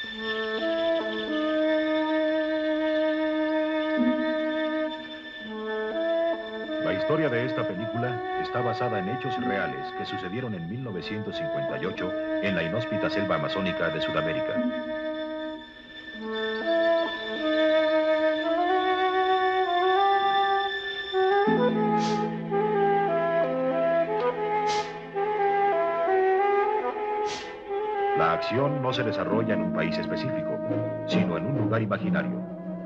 La historia de esta película está basada en hechos reales que sucedieron en 1958 en la inhóspita selva amazónica de Sudamérica. La acción no se desarrolla en un país específico, sino en un lugar imaginario.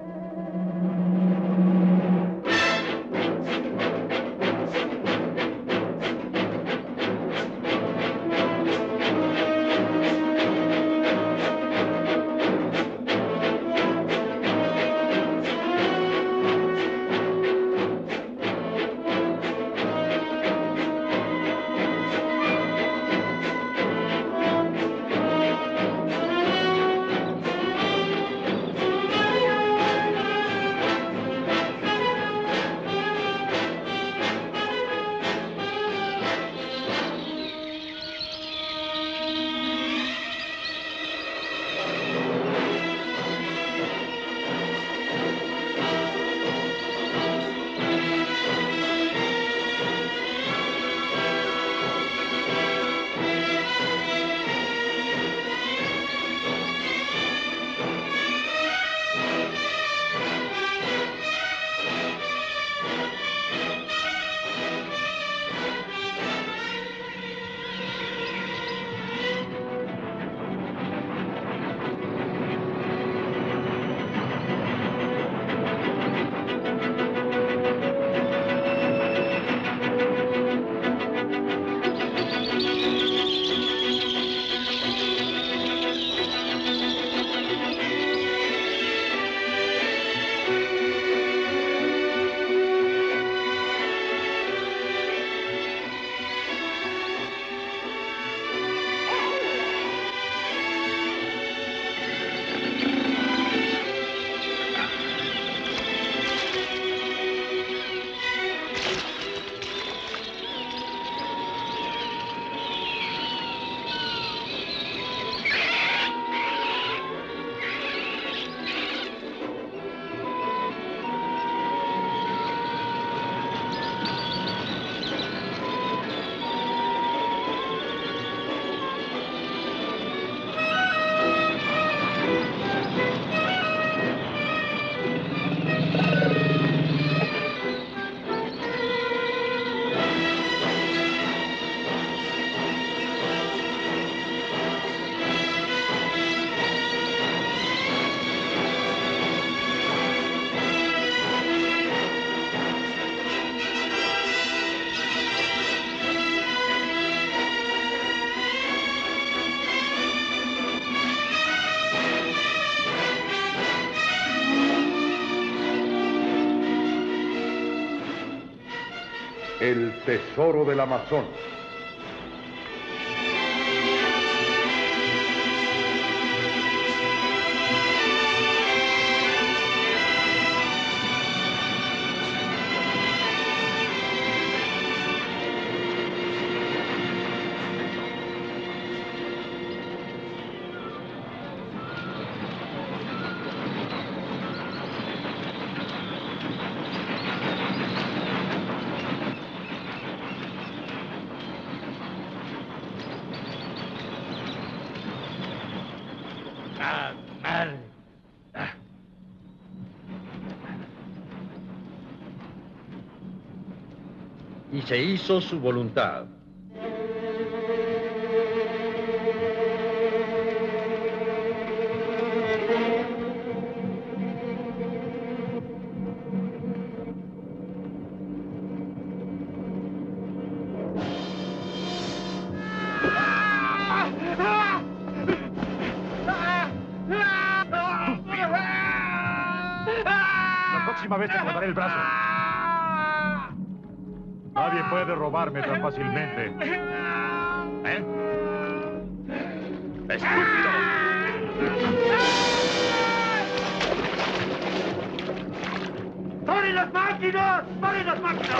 El tesoro del Amazonas. Y se hizo su voluntad. La próxima vez te cortaré el brazo. Nadie puede robarme tan fácilmente. ¿Eh? ¡Estúpido! ¡Paren las máquinas! ¡Paren las máquinas!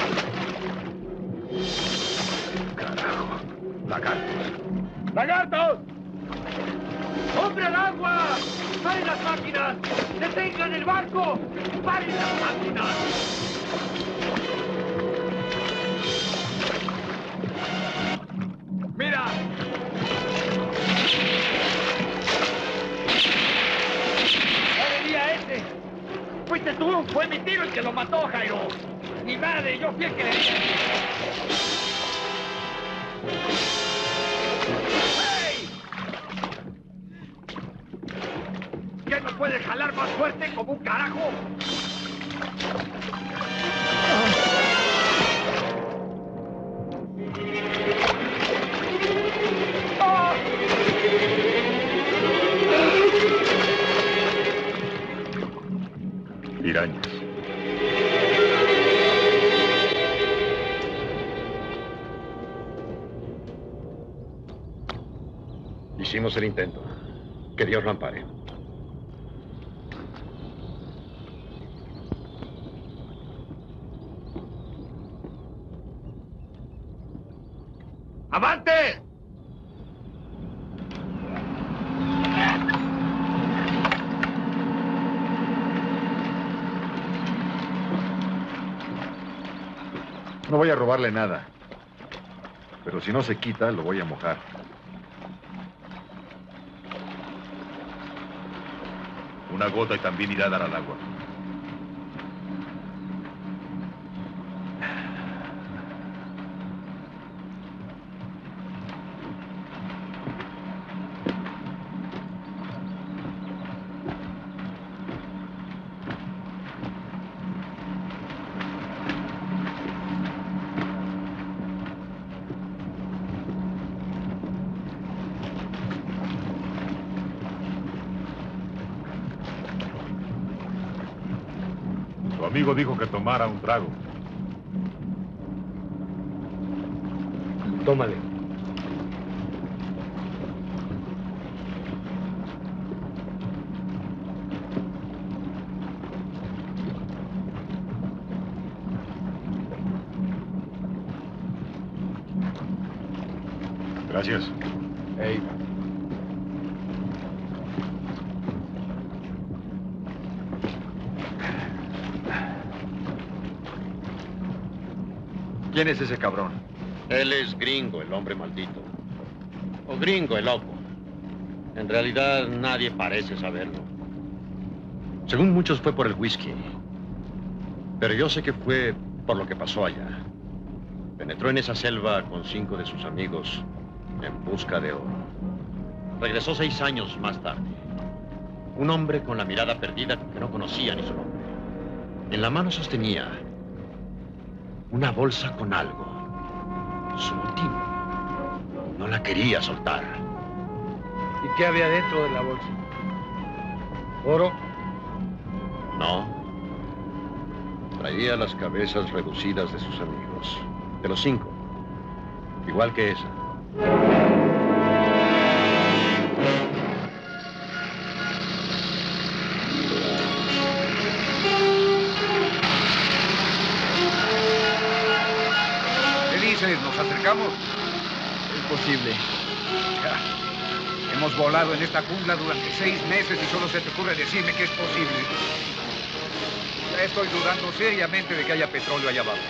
Carajo. Lagartos. ¡Lagartos! ¡Oh! ¡Hombre al agua! ¡Paren las máquinas! ¡Detengan el barco! ¡Paren las máquinas! ¡Mira! ¡No venía ese! ¡Fuiste tú! ¡Fue mi tiro el que lo mató, Jairo! ¡Mi madre! ¡Yo fui el que le dije! ¡Hey! ¿Qué no puede jalar más fuerte como un carajo? Pirañas. Hicimos el intento. Que Dios lo ampare. ¡Avante! No voy a robarle nada. Pero si no se quita, lo voy a mojar. Una gota y también irá a dar al agua. Su amigo dijo que tomara un trago. Tómale. Gracias. Hey. ¿Quién es ese cabrón? Él es Gringo, el hombre maldito. O Gringo, el loco. En realidad, nadie parece saberlo. Según muchos, fue por el whisky. Pero yo sé que fue por lo que pasó allá. Penetró en esa selva con 5 de sus amigos en busca de oro. Regresó 6 años más tarde. Un hombre con la mirada perdida que no conocía ni su nombre. En la mano sostenía una bolsa con algo. Su botín. No la quería soltar. ¿Y qué había dentro de la bolsa? ¿Oro? No. Traía las cabezas reducidas de sus amigos. De los 5. Igual que esa. ¿Qué dices? ¿Nos acercamos? Es posible. Ya. Hemos volado en esta jungla durante 6 meses y solo se te ocurre decirme que es posible. Ya estoy dudando seriamente de que haya petróleo allá abajo.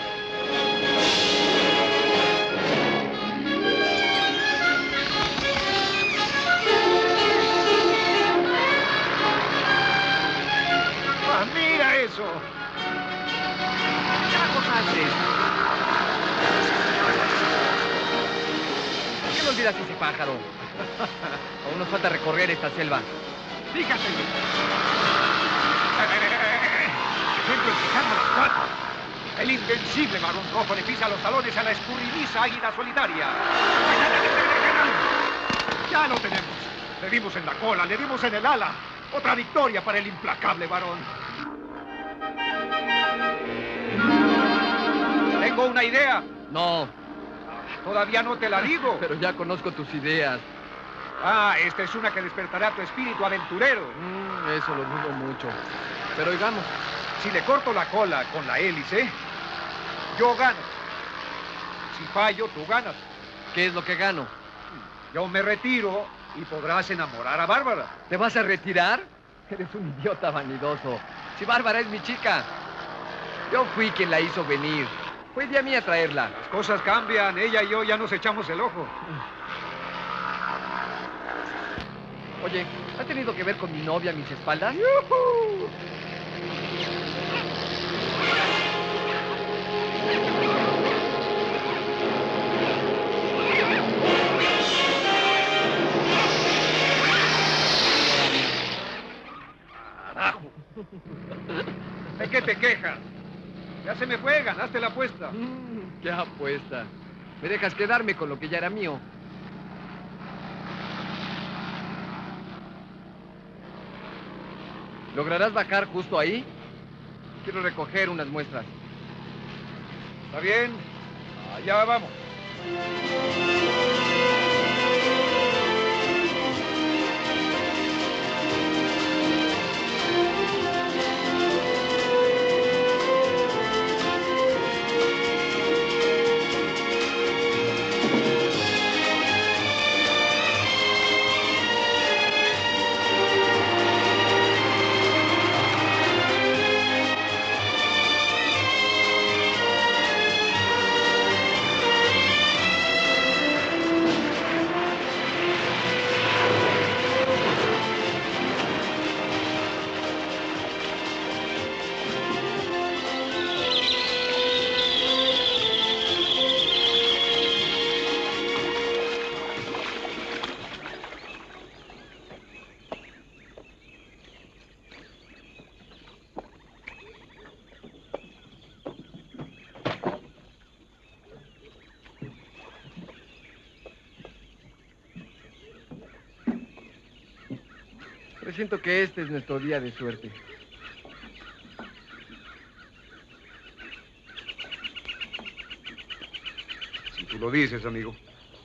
¡Ah, mira eso! ¿Qué carajos haces? ¿Por qué no olvidas ese pájaro? Aún nos falta recorrer esta selva. Fíjate. Siempre empezando a las 4. El invencible Barón Rojo le pisa los talones a la escurridiza águila solitaria. Ya lo tenemos. Le dimos en la cola, le dimos en el ala. Otra victoria para el implacable Barón. Tengo una idea. No, Todavía no te la digo. pero ya conozco tus ideas. Ah, esta es una que despertará tu espíritu aventurero. Eso lo dudo mucho. Pero oigamos. Si le corto la cola con la hélice, yo gano. Si fallo, tú ganas. ¿Qué es lo que gano? Yo me retiro Y podrás enamorar a Bárbara. ¿Te vas a retirar? Eres un idiota vanidoso. Si Bárbara es mi chica. Yo fui quien la hizo venir. Fue idea mía traerla. Las cosas cambian. Ella y yo ya nos echamos el ojo. Oye, ¿has tenido que ver con mi novia a mis espaldas? ¡Yujú! ¡Carajo! ¿De qué te quejas? Ya se me fue, ganaste la apuesta. ¿Qué apuesta? ¿Me dejas quedarme con lo que ya era mío? ¿Lograrás bajar justo ahí? Quiero recoger unas muestras. ¿Está bien? Allá vamos. Siento que este es nuestro día de suerte. Si tú lo dices, amigo.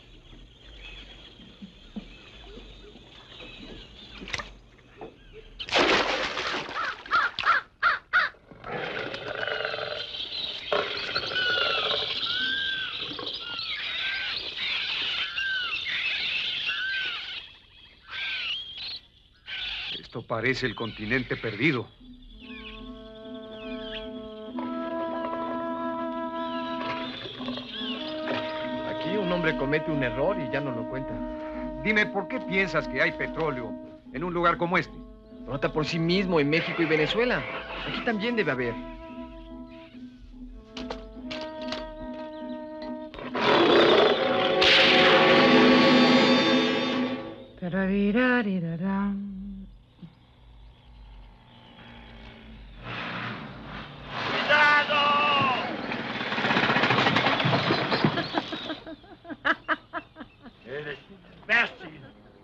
Esto parece el continente perdido. Aquí un hombre comete un error y ya no lo cuenta. Dime, ¿por qué piensas que hay petróleo en un lugar como este? Nota por sí mismo en México y Venezuela. Aquí también debe haber. Eres imbécil.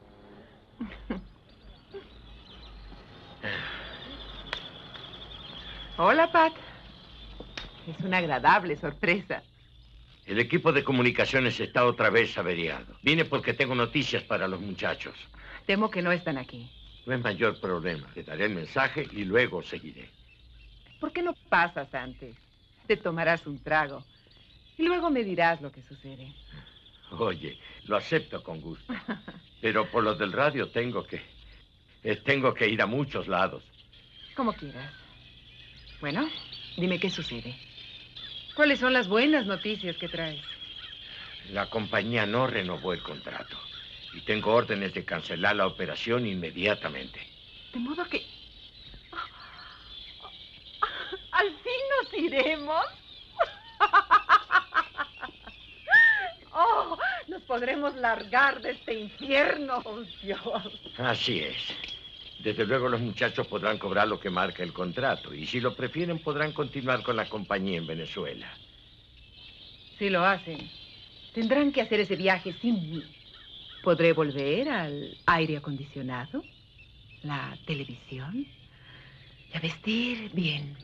Hola, Pat. Es una agradable sorpresa. El equipo de comunicaciones está otra vez averiado. Vine porque tengo noticias para los muchachos. Temo que no están aquí. No es mayor problema. Te daré el mensaje y luego seguiré. ¿Por qué no pasas antes? Te tomarás un trago y luego me dirás lo que sucede. Oye, lo acepto con gusto. Pero por lo del radio tengo que ir a muchos lados. Como quieras. Bueno, dime qué sucede. ¿Cuáles son las buenas noticias que traes? La compañía no renovó el contrato. Y tengo órdenes de cancelar la operación inmediatamente. De modo que... ¿Al fin nos iremos? ¡Oh! Nos podremos largar de este infierno, oh, Dios. Así es. Desde luego los muchachos podrán cobrar lo que marca el contrato. Y si lo prefieren, podrán continuar con la compañía en Venezuela. Si lo hacen, tendrán que hacer ese viaje sin mí. ¿Podré volver al aire acondicionado, la televisión y a vestir bien?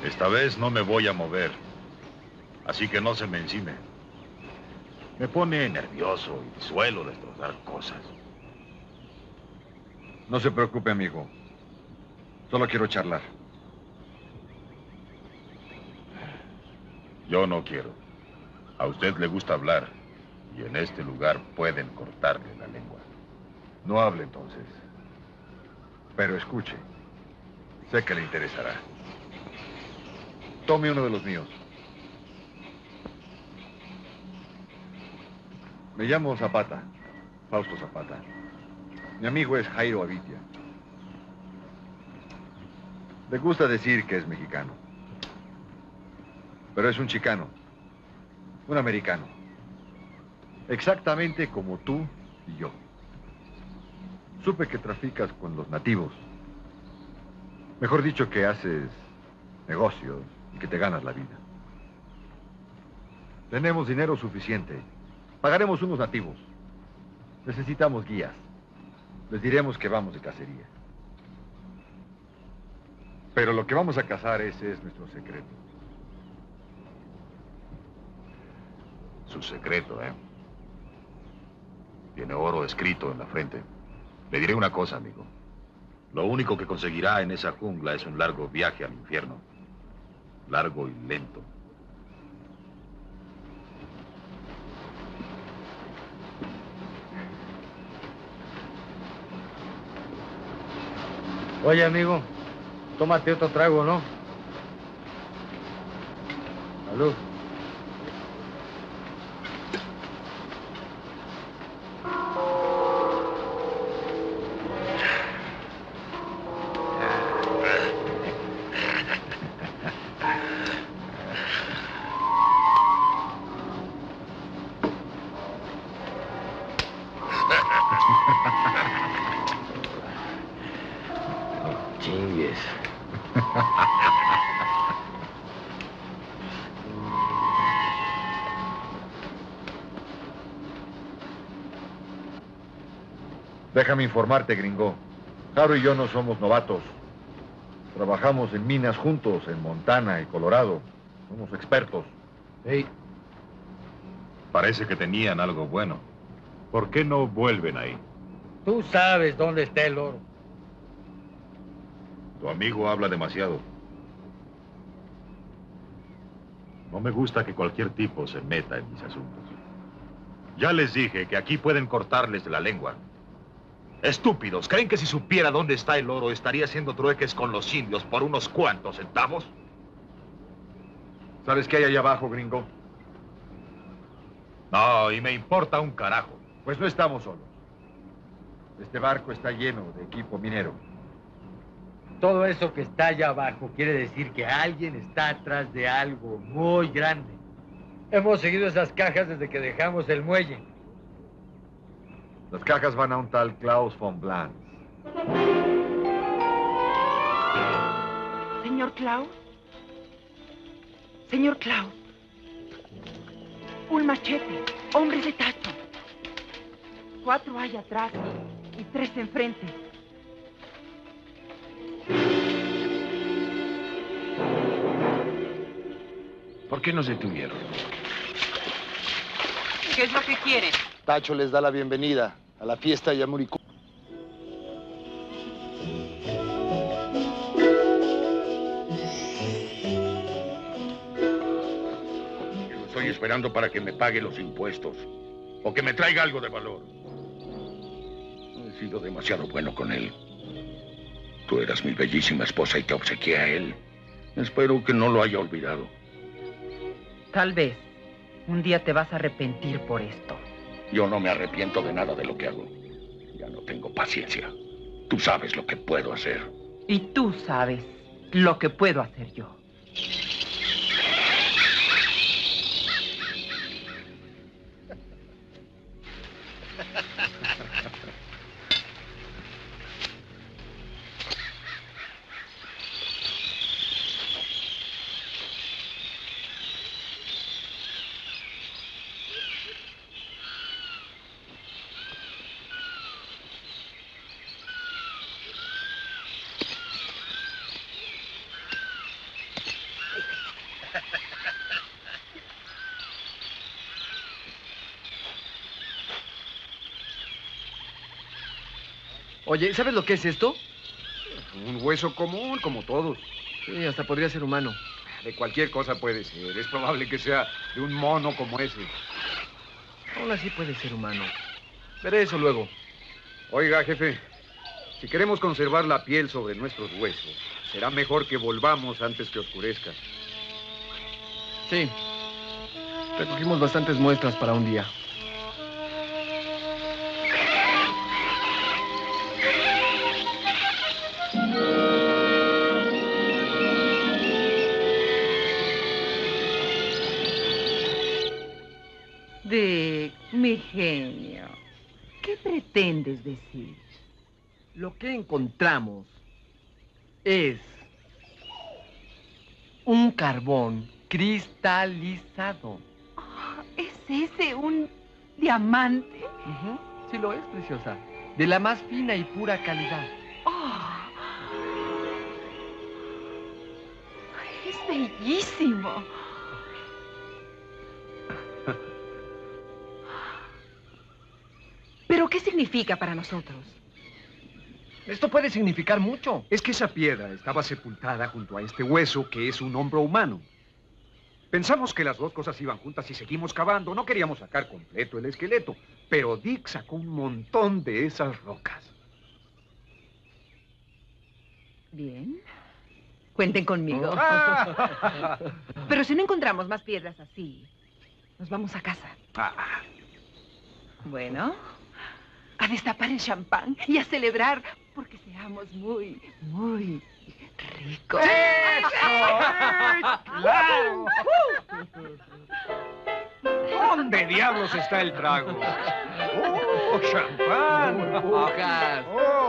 Esta vez no me voy a mover. Así que no se me encime. Me pone nervioso y suelo destrozar cosas. No se preocupe, amigo. Solo quiero charlar. Yo no quiero. A usted le gusta hablar. Y en este lugar pueden cortarle la lengua. No hable entonces. Pero escuche. Sé que le interesará. Tome uno de los míos. Me llamo Zapata. Fausto Zapata. Mi amigo es Jairo Avitia. Le gusta decir que es mexicano. Pero es un chicano. Un americano. Exactamente como tú y yo. Supe que traficas con los nativos. Mejor dicho, que haces negocios y que te ganas la vida. Tenemos dinero suficiente. Pagaremos unos nativos. Necesitamos guías. Les diremos que vamos de cacería. Pero lo que vamos a cazar, ese es nuestro secreto. Su secreto, ¿eh? Tiene oro escrito en la frente. Le diré una cosa, amigo. Lo único que conseguirá en esa jungla es un largo viaje al infierno. Largo y lento. Oye, amigo, tómate otro trago, ¿no? Salud. Chingues. Déjame informarte, gringo. Jaro y yo no somos novatos. Trabajamos en minas juntos, en Montana y Colorado. Somos expertos. Hey, Parece que tenían algo bueno. ¿Por qué no vuelven ahí? tú sabes dónde está el oro. Tu amigo habla demasiado. No me gusta que cualquier tipo se meta en mis asuntos. Ya les dije que aquí pueden cortarles la lengua. Estúpidos, ¿creen que si supiera dónde está el oro estaría haciendo trueques con los indios por unos cuantos centavos? ¿Sabes qué hay allá abajo, gringo? No, y me importa un carajo. Pues no estamos solos. Este barco está lleno de equipo minero. Todo eso que está allá abajo quiere decir que alguien está atrás de algo muy grande. Hemos seguido esas cajas desde que dejamos el muelle. Las cajas van a un tal Klaus von Blanz. Señor Klaus. Señor Klaus. Un machete. Hombres de tacho. 4 hay atrás y 3 enfrente. ¿Por qué nos detuvieron? ¿Qué es lo que quieren? Tacho les da la bienvenida a la fiesta de Yamuricú. Yo estoy esperando para que me pague los impuestos o que me traiga algo de valor. He sido demasiado bueno con él. Tú eras mi bellísima esposa y te obsequié a él. Espero que no lo haya olvidado. Tal vez. Un día te vas a arrepentir por esto. Yo no me arrepiento de nada de lo que hago. Ya no tengo paciencia. Tú sabes lo que puedo hacer. Y tú sabes lo que puedo hacer yo. Oye, ¿sabes lo que es esto? Un hueso común, como todos. Sí, hasta podría ser humano. De cualquier cosa puede ser. Es probable que sea de un mono como ese. Aún así puede ser humano. Veré eso luego. Oiga, jefe, si queremos conservar la piel sobre nuestros huesos, será mejor que volvamos antes que oscurezca. Sí. Recogimos bastantes muestras para un día. Dick, mi genio, ¿qué pretendes decir? Lo que encontramos es un carbón cristalizado. Oh, ¿es ese un diamante? Sí lo es, preciosa. De la más fina y pura calidad. Oh, es bellísimo. ¿Pero qué significa para nosotros? Esto puede significar mucho. Es que esa piedra estaba sepultada junto a este hueso que es un hombro humano. Pensamos que las dos cosas iban juntas y seguimos cavando. No queríamos sacar completo el esqueleto, pero Dick sacó un montón de esas rocas. Bien. Cuenten conmigo. Pero si no encontramos más piedras así, nos vamos a casa. Bueno, a destapar el champán y a celebrar porque seamos muy, muy ricos. ¡Claro! ¿Dónde diablos está el trago? ¡Oh, champán! Burbujas.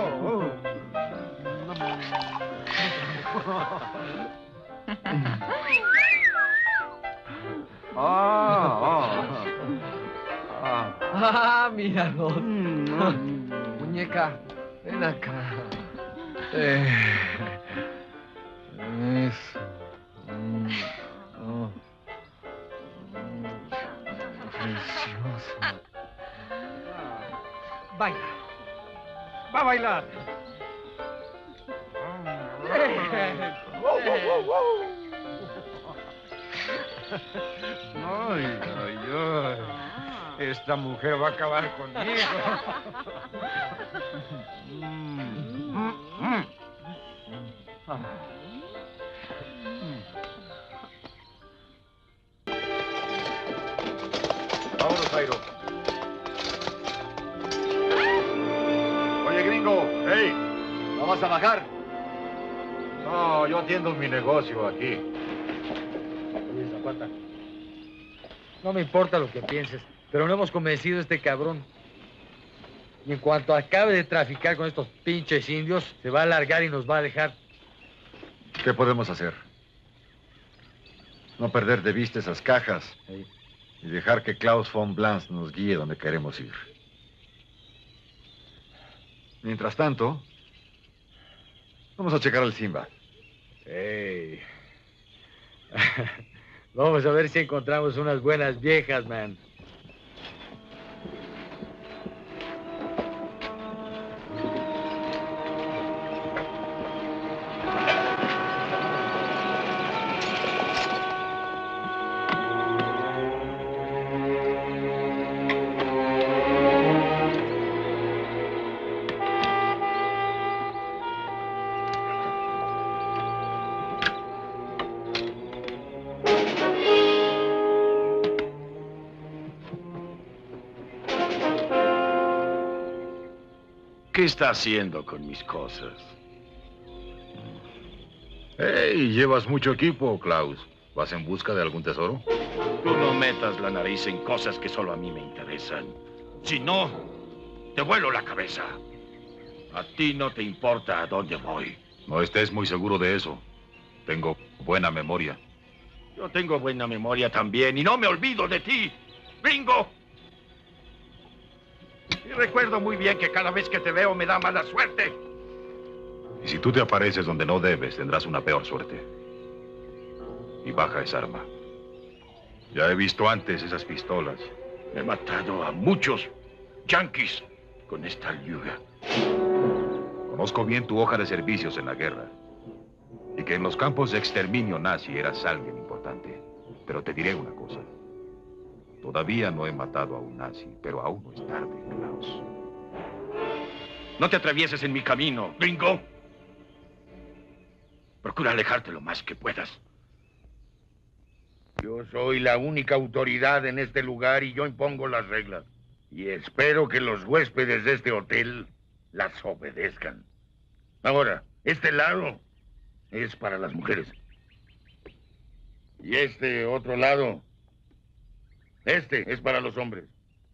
Míralos. Muñeca, ven acá. Eso. Precioso. Baila. Va a bailar. Ay, ay, ay. Esta mujer va a acabar conmigo. Vámonos, Jairo. Oye, gringo. Hey. ¿No vas a bajar? No, yo atiendo mi negocio aquí. Oye, Zapata, no me importa lo que pienses, pero no hemos convencido a este cabrón. Y en cuanto acabe de traficar con estos pinches indios, se va a largar y nos va a dejar. ¿Qué podemos hacer? No perder de vista esas cajas. Sí. Y dejar que Klaus von Blans nos guíe donde queremos ir. Mientras tanto, vamos a checar al Simba. Hey. Vamos a ver si encontramos unas buenas viejas, man. ¿Qué está haciendo con mis cosas? Hey, llevas mucho equipo, Klaus. ¿Vas en busca de algún tesoro? Tú no metas la nariz en cosas que solo a mí me interesan. Si no, te vuelo la cabeza. A ti no te importa a dónde voy. No estés muy seguro de eso. Tengo buena memoria. Yo tengo buena memoria también y no me olvido de ti, gringo. Y recuerdo muy bien que cada vez que te veo me da mala suerte. Y si tú te apareces donde no debes, tendrás una peor suerte. Y baja esa arma. Ya he visto antes esas pistolas. He matado a muchos yanquis con esta yuga. Conozco bien tu hoja de servicios en la guerra. Y que en los campos de exterminio nazi eras alguien importante. Pero te diré una cosa. Todavía no he matado a un nazi, pero aún no es tarde, Klaus. No te atravieses en mi camino, gringo. Procura alejarte lo más que puedas. Yo soy la única autoridad en este lugar y yo impongo las reglas. Y espero que los huéspedes de este hotel las obedezcan. Ahora, este lado es para las mujeres. Y este otro lado, este es para los hombres.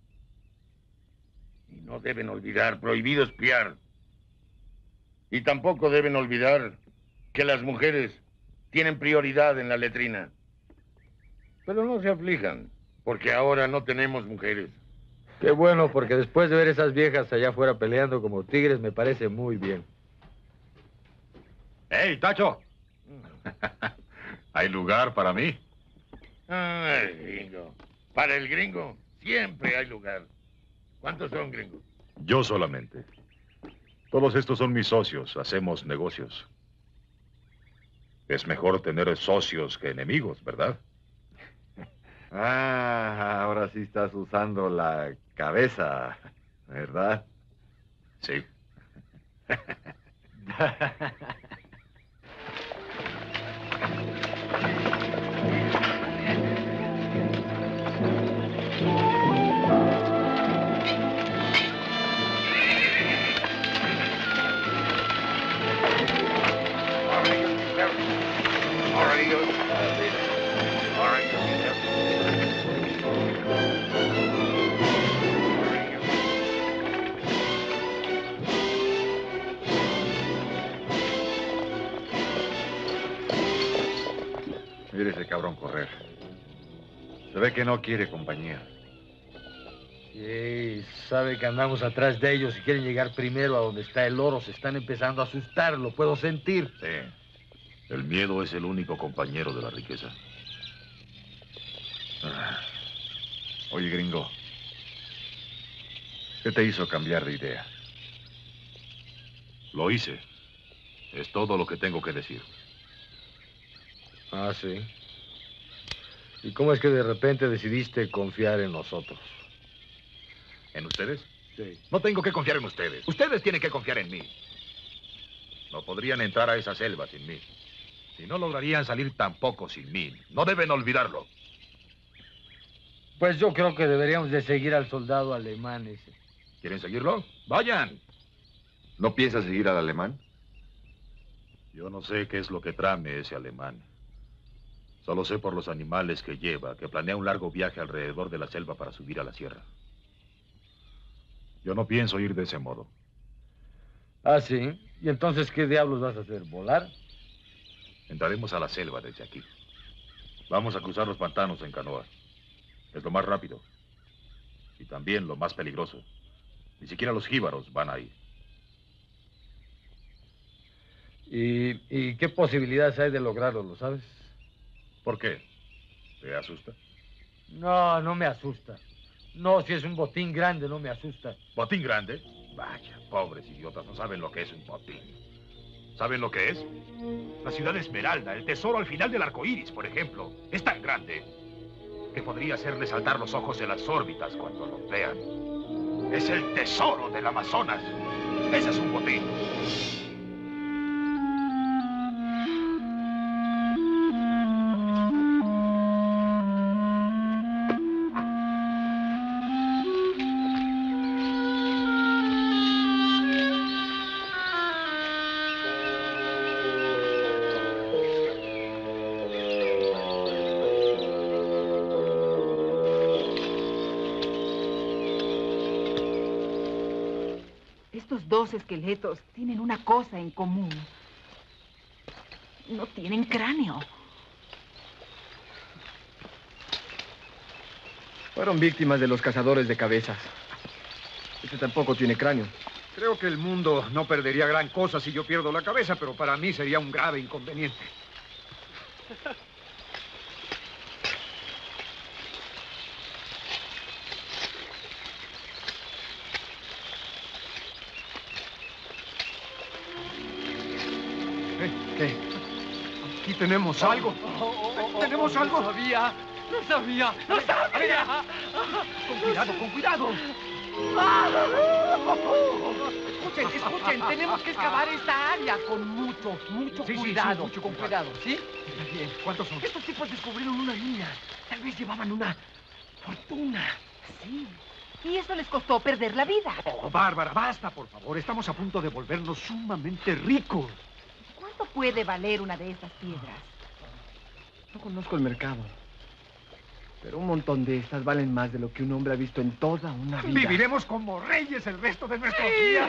Y no deben olvidar, prohibido espiar. Y tampoco deben olvidar que las mujeres tienen prioridad en la letrina. Pero no se aflijan, porque ahora no tenemos mujeres. Qué bueno, porque después de ver esas viejas allá afuera peleando como tigres, me parece muy bien. ¡Hey, Tacho! ¿Hay lugar para mí? Ay, gringo. Para el gringo siempre hay lugar. ¿Cuántos son, gringo? Yo solamente. Todos estos son mis socios. Hacemos negocios. Es mejor tener socios que enemigos, ¿verdad? Ah, ahora sí estás usando la cabeza, ¿verdad? Sí. Mire ese cabrón correr. Se ve que no quiere compañía. Sí, sabe que andamos atrás de ellos y quieren llegar primero a donde está el oro. Se están empezando a asustar, lo puedo sentir. Sí. El miedo es el único compañero de la riqueza. Oye, gringo. ¿Qué te hizo cambiar de idea? Lo hice. Es todo lo que tengo que decir. Ah, sí. ¿Y cómo es que de repente decidiste confiar en nosotros? ¿En ustedes? Sí. No tengo que confiar en ustedes. Ustedes tienen que confiar en mí. No podrían entrar a esa selva sin mí. Y no lograrían salir tampoco sin mí. No deben olvidarlo. Pues yo creo que deberíamos de seguir al soldado alemán ese. ¿Quieren seguirlo? Vayan. ¿No piensas seguir al alemán? Yo no sé qué es lo que trame ese alemán. Solo sé por los animales que lleva, que planea un largo viaje alrededor de la selva para subir a la sierra. Yo no pienso ir de ese modo. Ah, sí. ¿Y entonces qué diablos vas a hacer? ¿Volar? Entraremos a la selva desde aquí. Vamos a cruzar los pantanos en canoa. Es lo más rápido. Y también lo más peligroso. Ni siquiera los jíbaros van ahí. ¿Y qué posibilidades hay de lograrlo, lo sabes? ¿Por qué? ¿Te asusta? No, no me asusta. No, si es un botín grande, no me asusta. ¿Botín grande? Vaya, pobres idiotas, no saben lo que es un botín. ¿Saben lo que es? La ciudad Esmeralda, el tesoro al final del arco iris, por ejemplo. Es tan grande que podría hacerle saltar los ojos de las órbitas cuando lo vean. Es el tesoro del Amazonas. Ese es un botín. Estos dos esqueletos tienen una cosa en común. No tienen cráneo. Fueron víctimas de los cazadores de cabezas. Este tampoco tiene cráneo. Creo que el mundo no perdería gran cosa si yo pierdo la cabeza, pero para mí sería un grave inconveniente. ¿Qué? Aquí tenemos algo. ¿Tenemos algo? No sabía. Con cuidado, con cuidado. Escuchen, tenemos que excavar esta área con mucho cuidado. Con cuidado, ¿sí? Está bien. ¿Cuántos son? Estos tipos descubrieron una mina. Tal vez llevaban una fortuna. Sí. Y eso les costó perder la vida. Oh, Bárbara, basta, por favor. Estamos a punto de volvernos sumamente ricos. ¿Cuánto puede valer una de esas piedras? No conozco el mercado. Pero un montón de estas valen más de lo que un hombre ha visto en toda una vida. Viviremos como reyes el resto de nuestros días.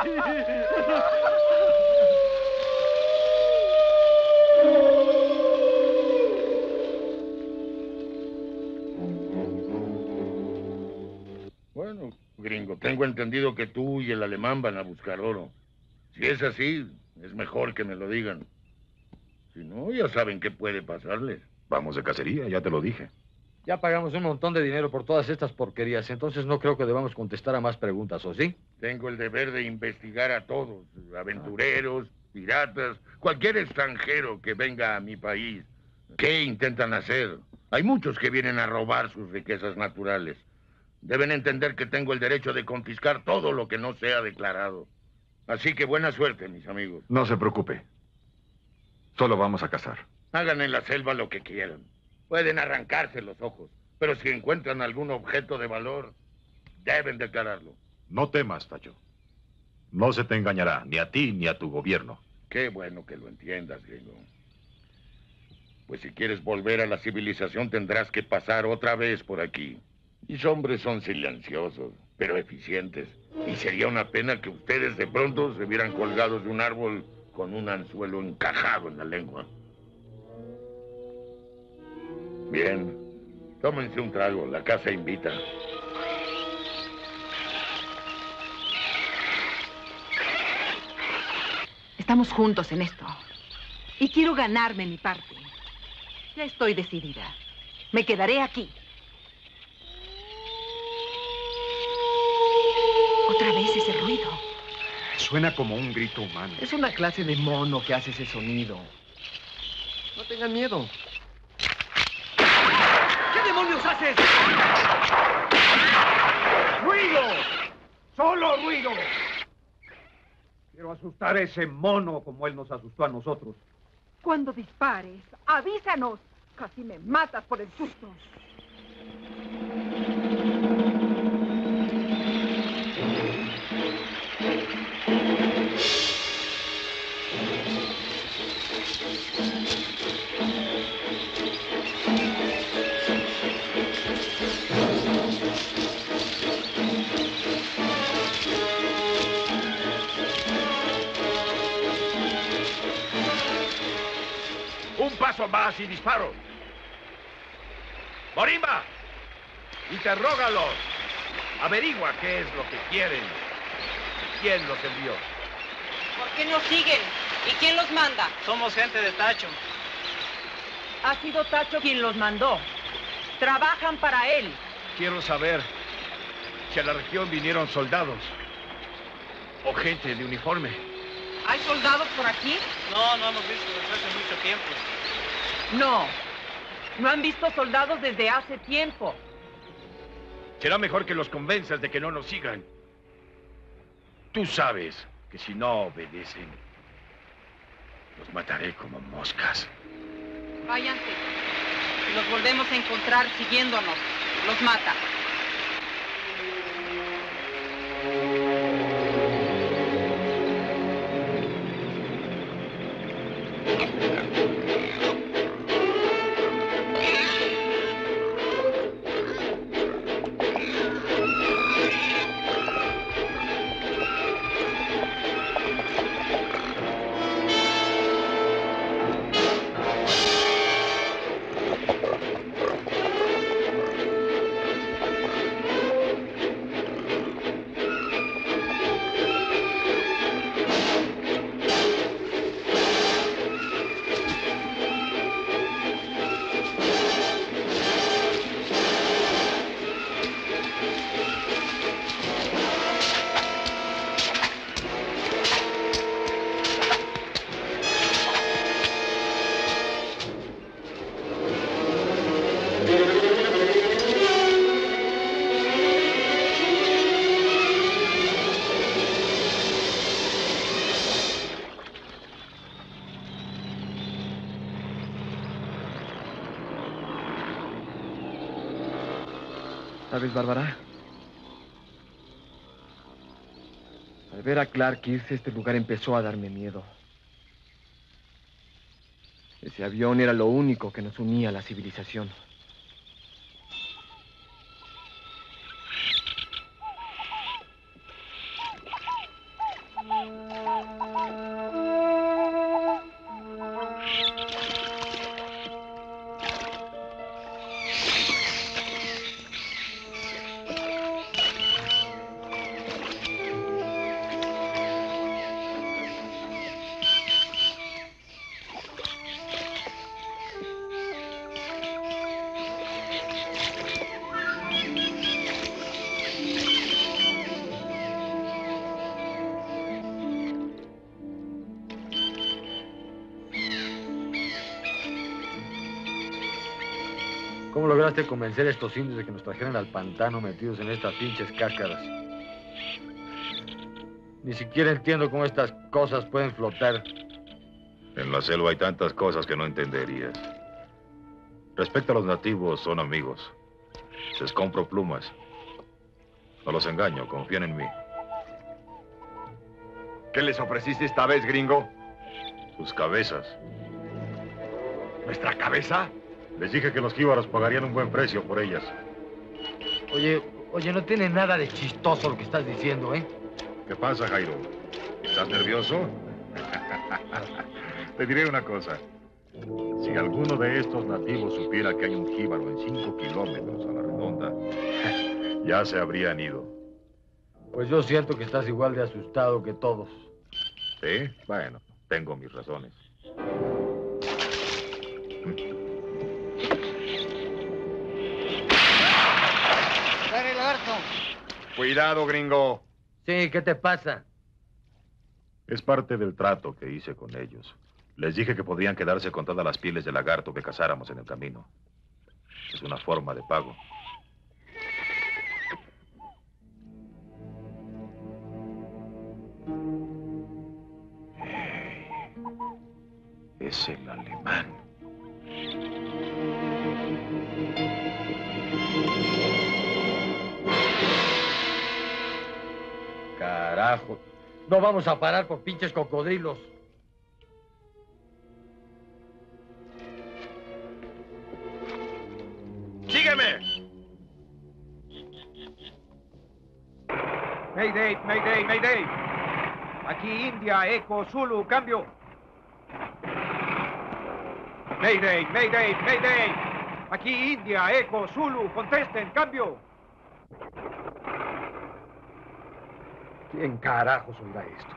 Bueno, gringo, tengo entendido que tú y el alemán van a buscar oro. Si es así, es mejor que me lo digan. Si no, ya saben qué puede pasarles. Vamos de cacería, ya te lo dije. Ya pagamos un montón de dinero por todas estas porquerías, entonces no creo que debamos contestar a más preguntas, ¿o sí? Tengo el deber de investigar a todos, aventureros, piratas, cualquier extranjero que venga a mi país. ¿Qué intentan hacer? Hay muchos que vienen a robar sus riquezas naturales. Deben entender que tengo el derecho de confiscar todo lo que no sea declarado. Así que buena suerte, mis amigos. No se preocupe. Solo vamos a cazar. Hagan en la selva lo que quieran. Pueden arrancarse los ojos, pero si encuentran algún objeto de valor, deben declararlo. No temas, Tacho. No se te engañará, ni a ti ni a tu gobierno. Qué bueno que lo entiendas, gringo. Pues si quieres volver a la civilización, tendrás que pasar otra vez por aquí. Mis hombres son silenciosos, pero eficientes. Y sería una pena que ustedes de pronto se vieran colgados de un árbol con un anzuelo encajado en la lengua. Bien, tómense un trago, la casa invita. Estamos juntos en esto. Y quiero ganarme mi parte. Ya estoy decidida. Me quedaré aquí. Otra vez ese ruido. Suena como un grito humano. Es una clase de mono que hace ese sonido. No tengan miedo. ¿Qué demonios haces? ¡Ruido! ¡Solo ruido! Quiero asustar a ese mono como él nos asustó a nosotros. Cuando dispares, avísanos. Casi me matas por el susto. Un paso más y disparo. ¡Morimba! Interrógalos. Averigua qué es lo que quieren. ¿Quién los envió? ¿Por qué nos siguen? ¿Y quién los manda? Somos gente de Tacho. Ha sido Tacho quien los mandó. Trabajan para él. Quiero saber si a la región vinieron soldados o gente de uniforme. ¿Hay soldados por aquí? No, no hemos visto desde hace mucho tiempo. No han visto soldados desde hace tiempo. Será mejor que los convenzas de que no nos sigan. Tú sabes que si no obedecen, los mataré como moscas. Váyanse. Si los volvemos a encontrar siguiéndonos, los mata. ¿Sabes, Bárbara? Al ver a Clark irse, este lugar empezó a darme miedo. Ese avión era lo único que nos unía a la civilización. ¿Cómo lograste convencer a estos indios de que nos trajeran al pantano metidos en estas pinches cáscaras? Ni siquiera entiendo cómo estas cosas pueden flotar. En la selva hay tantas cosas que no entenderías. Respecto a los nativos, son amigos. Les compro plumas. No los engaño, confían en mí. ¿Qué les ofreciste esta vez, gringo? Sus cabezas. ¿Nuestra cabeza? Les dije que los jíbaros pagarían un buen precio por ellas. Oye, no tiene nada de chistoso lo que estás diciendo, ¿eh? ¿Qué pasa, Jairo? ¿Estás nervioso? Te diré una cosa. Si alguno de estos nativos supiera que hay un jíbaro en 5 kilómetros a la redonda, ya se habrían ido. Pues yo siento que estás igual de asustado que todos. ¿Sí? Bueno, tengo mis razones. ¡Dale, lagarto! Cuidado, gringo. Sí, ¿qué te pasa? Es parte del trato que hice con ellos. Les dije que podrían quedarse con todas las pieles de lagarto que cazáramos en el camino. Es una forma de pago. Es el alemán. Carajo. No vamos a parar por pinches cocodrilos. ¡Sígueme! Mayday, Mayday, Mayday. Aquí India, Eco, Zulu, cambio. Mayday, Mayday, Mayday. Aquí India, Eco, Zulu, contesten, cambio. ¿Quién carajos oirá esto?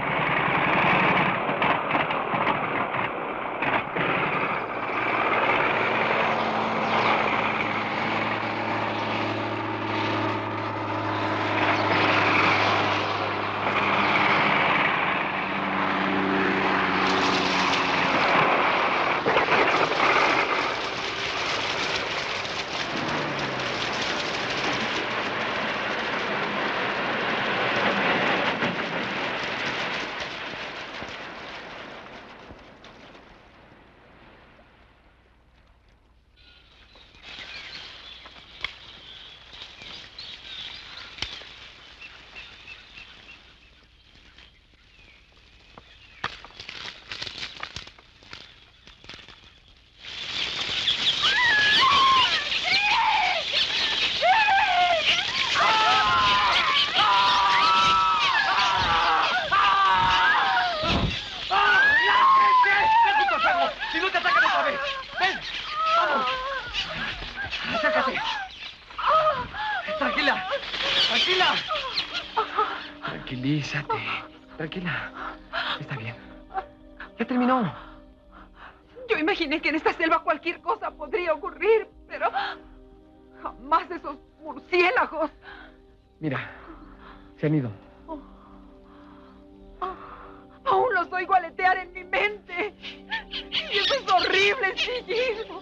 Tranquilízate. Tranquila. Está bien. Ya terminó. Yo imaginé que en esta selva cualquier cosa podría ocurrir, pero jamás esos murciélagos. Mira, se han ido. Aún los oigo aletear en mi mente. Y esos horribles chillidos.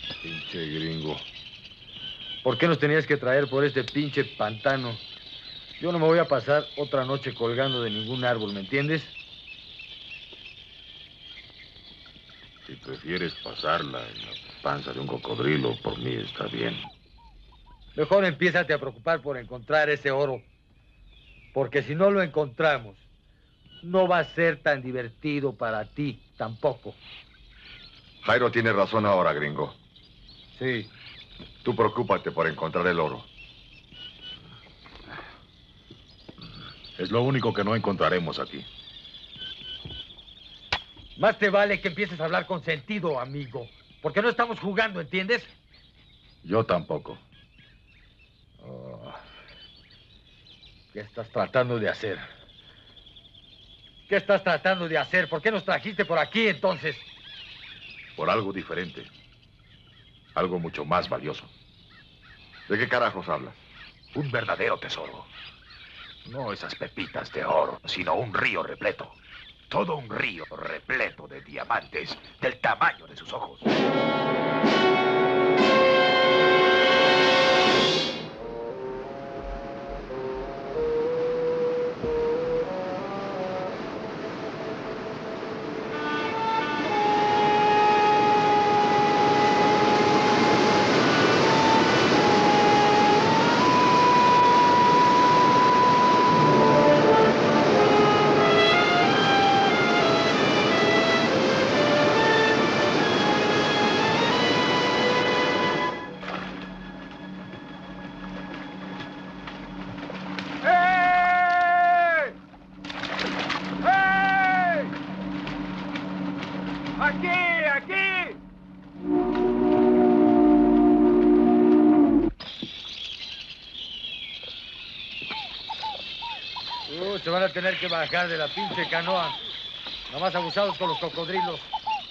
Pinche gringo. ¿Por qué nos tenías que traer por este pinche pantano? Yo no me voy a pasar otra noche colgando de ningún árbol, ¿me entiendes? Si prefieres pasarla en la panza de un cocodrilo, por mí está bien. Mejor empiézate a preocupar por encontrar ese oro. Porque si no lo encontramos, no va a ser tan divertido para ti tampoco. Jairo tiene razón ahora, gringo. Sí. Tú preocúpate por encontrar el oro. Es lo único que no encontraremos aquí. Más te vale que empieces a hablar con sentido, amigo. Porque no estamos jugando, ¿entiendes? Yo tampoco. Oh. ¿Qué estás tratando de hacer? ¿Qué estás tratando de hacer? ¿Por qué nos trajiste por aquí, entonces? Por algo diferente. Algo mucho más valioso. ¿De qué carajos hablas? Un verdadero tesoro. No esas pepitas de oro, sino un río repleto. Todo un río repleto de diamantes del tamaño de sus ojos. Se van a tener que bajar de la pinche canoa. Nomás abusados con los cocodrilos.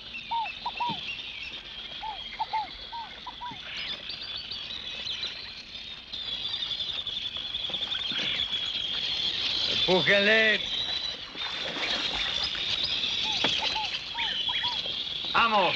¡Empújenle! ¡Vamos!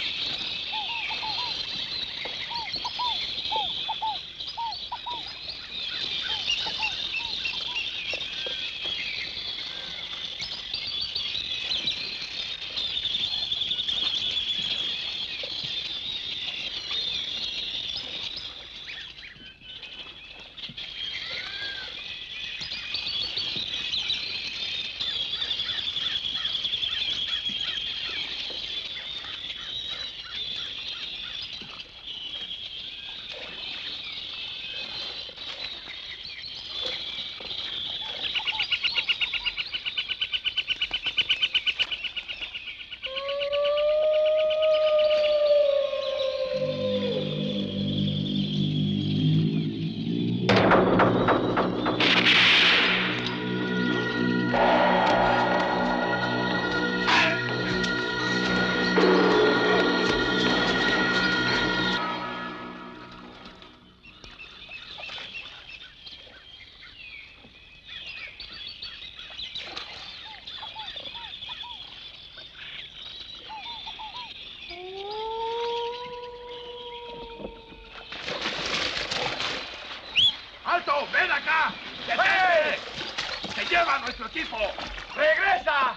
¡Alto! ¡Ven acá! ¡Detente! ¡Se lleva a nuestro equipo! ¡Regresa!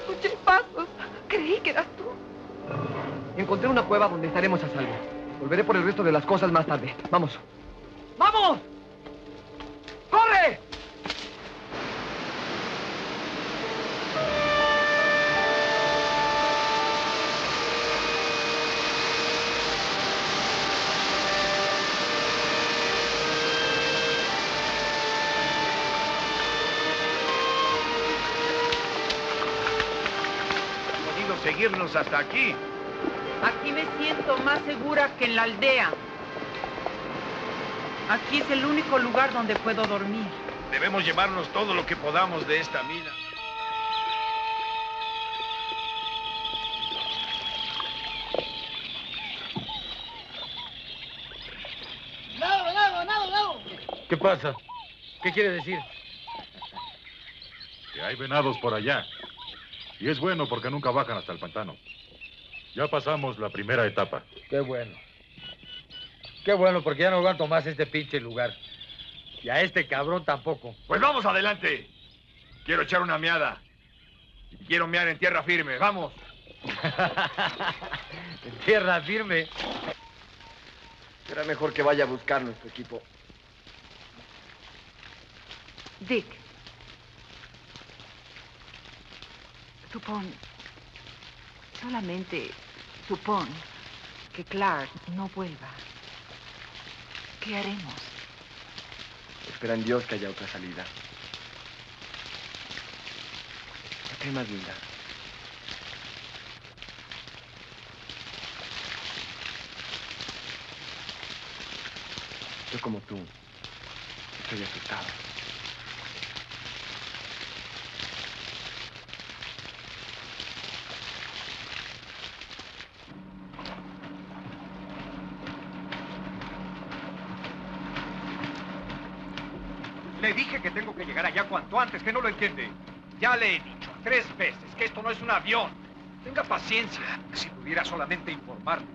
Escuché pasos. Creí que eras tú. Encontré una cueva donde estaremos a salvo. Volveré por el resto de las cosas más tarde. Vamos. ¡Vamos! ¡Corre! Han podido seguirnos hasta aquí. Aquí me siento más segura que en la aldea. Aquí es el único lugar donde puedo dormir. Debemos llevarnos todo lo que podamos de esta mina. ¡Nado! ¿Qué pasa? ¿Qué quiere decir? Que hay venados por allá. Y es bueno porque nunca bajan hasta el pantano. Ya pasamos la primera etapa. Qué bueno. Qué bueno, porque ya no aguanto más este pinche lugar. Y a este cabrón tampoco. Pues vamos adelante. Quiero echar una meada. Y quiero mear en tierra firme. ¡Vamos! En tierra firme. Será mejor que vaya a buscar nuestro equipo. Dick. Solamente supón que Clark no vuelva. ¿Qué haremos? Espera en Dios que haya otra salida. ¿Qué más linda? Yo como tú, estoy asustado. Le dije que tengo que llegar allá cuanto antes, que no lo entiende. Ya le he dicho 3 veces que esto no es un avión. Tenga paciencia, si pudiera solamente informarles.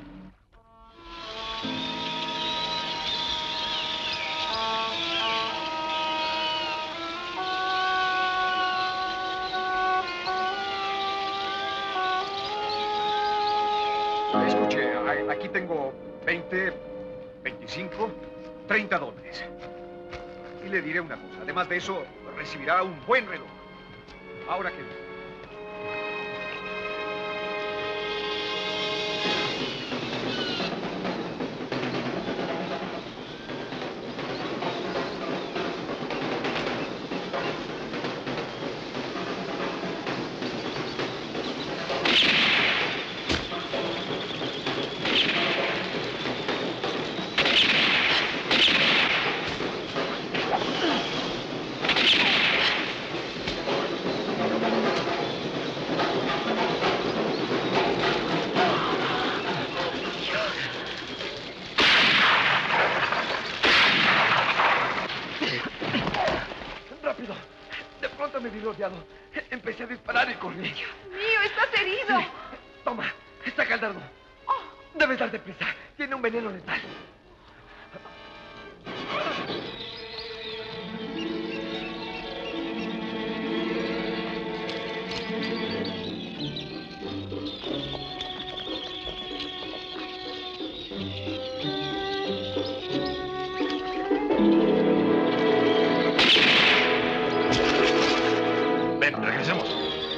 Escuche, aquí tengo 20, 25, 30 dólares. Y le diré una cosa. Además de eso, recibirá un buen reloj. Ahora que... ¡Rápido! De pronto me vi rodeado. Empecé a disparar y corrí. Dios mío, estás herido. Sí. Toma, saca el dardo. Debes darte prisa. Tiene un veneno letal. Ven, regresemos.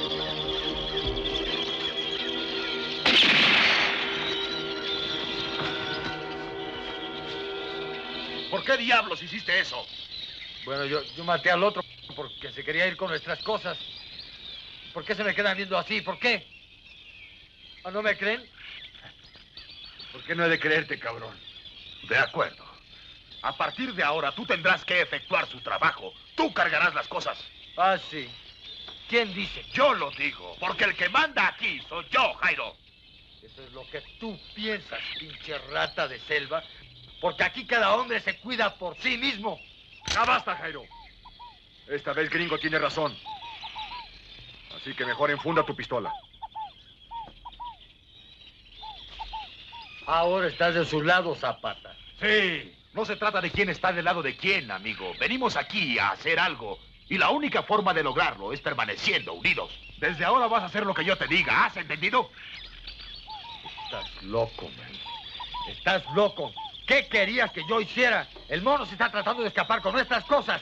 ¿Por qué diablos hiciste eso? Bueno, yo maté al otro porque se quería ir con nuestras cosas. ¿Por qué se me quedan viendo así? ¿Por qué? ¿O no me creen? ¿Por qué no he de creerte, cabrón? De acuerdo. A partir de ahora, tú tendrás que efectuar su trabajo. Tú cargarás las cosas. Ah, sí. ¿Quién dice? Yo lo digo, porque el que manda aquí soy yo, Jairo. Eso es lo que tú piensas, pinche rata de selva. Porque aquí cada hombre se cuida por sí mismo. Ya basta, Jairo. Esta vez Gringo tiene razón. Así que mejor enfunda tu pistola. Ahora estás de su lado, Zapata. Sí, no se trata de quién está del lado de quién, amigo. Venimos aquí a hacer algo. Y la única forma de lograrlo es permaneciendo unidos. Desde ahora vas a hacer lo que yo te diga, ¿has entendido? Estás loco, man. Estás loco. ¿Qué querías que yo hiciera? El mono se está tratando de escapar con nuestras cosas.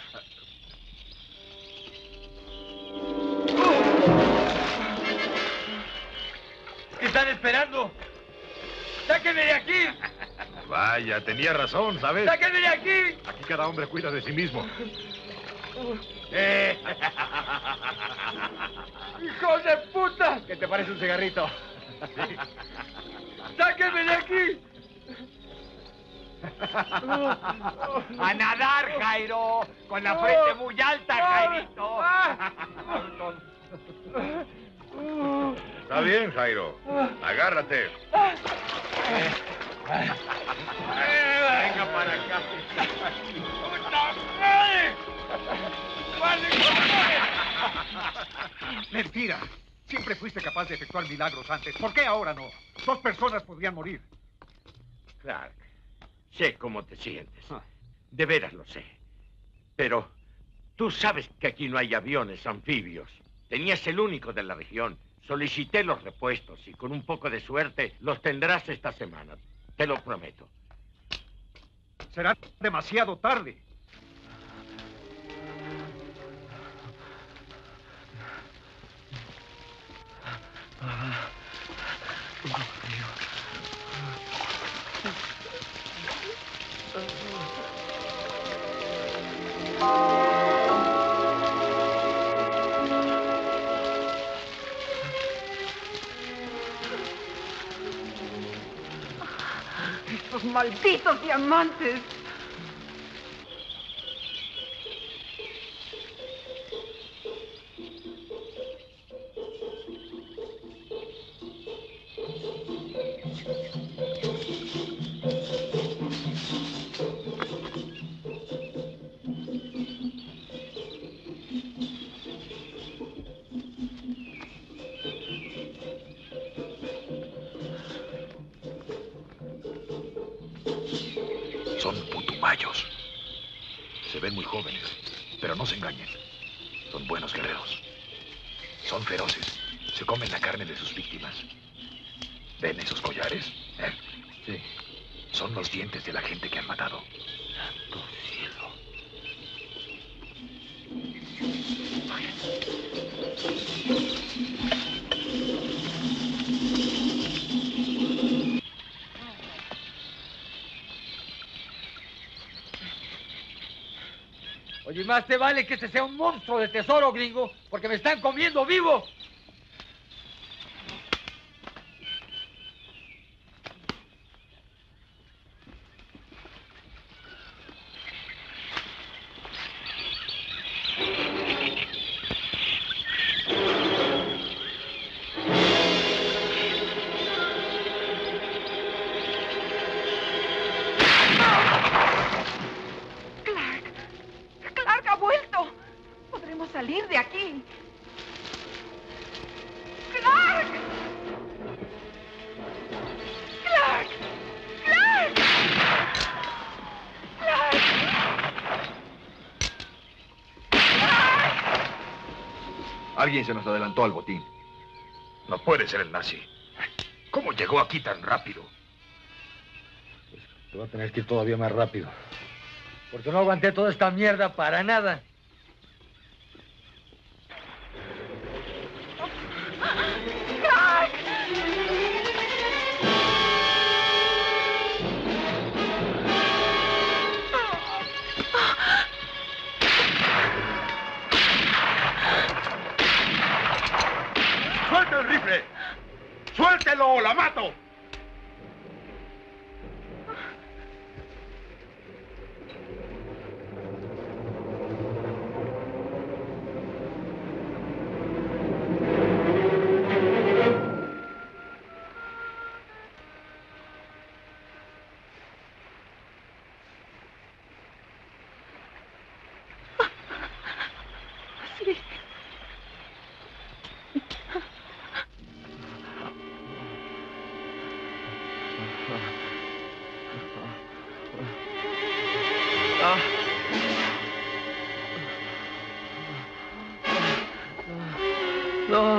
¿Qué están esperando? ¡Sáquenme de aquí! Vaya, tenía razón, ¿sabes? ¡Sáquenme de aquí! Aquí cada hombre cuida de sí mismo. ¡Hijos de puta! ¿Qué te parece un cigarrito? ¡Sáquenme de aquí! ¡A nadar, Jairo! ¡Con la frente muy alta, Jairito! Está bien, Jairo. Agárrate. Venga para acá. Mentira. Siempre fuiste capaz de efectuar milagros antes. ¿Por qué ahora no? 2 personas podrían morir. Clark, sé cómo te sientes. De veras lo sé. Pero tú sabes que aquí no hay aviones anfibios. Tenías el único de la región. Solicité los repuestos y con un poco de suerte los tendrás esta semana. Te lo prometo. Será demasiado tarde. ¡Estos malditos diamantes! Son putumayos. Se ven muy jóvenes, pero no se engañen. Son buenos guerreros. Son feroces. Se comen la carne de sus víctimas. ¿Ven esos collares? Sí. Son los dientes de la gente que han matado. Santo cielo. Oye, más te vale que este sea un monstruo de tesoro, gringo, porque me están comiendo vivo. ¡Clark ha vuelto! ¡Podremos salir de aquí! ¡Clark! ¡Clark! ¡Clark! ¡Clark! Alguien se nos adelantó al botín. No puede ser el nazi. ¿Cómo llegó aquí tan rápido? Te voy a tener que ir todavía más rápido. Porque no aguanté toda esta mierda para nada. ¡Suelte el rifle! ¡Suéltelo o la mato! Sí.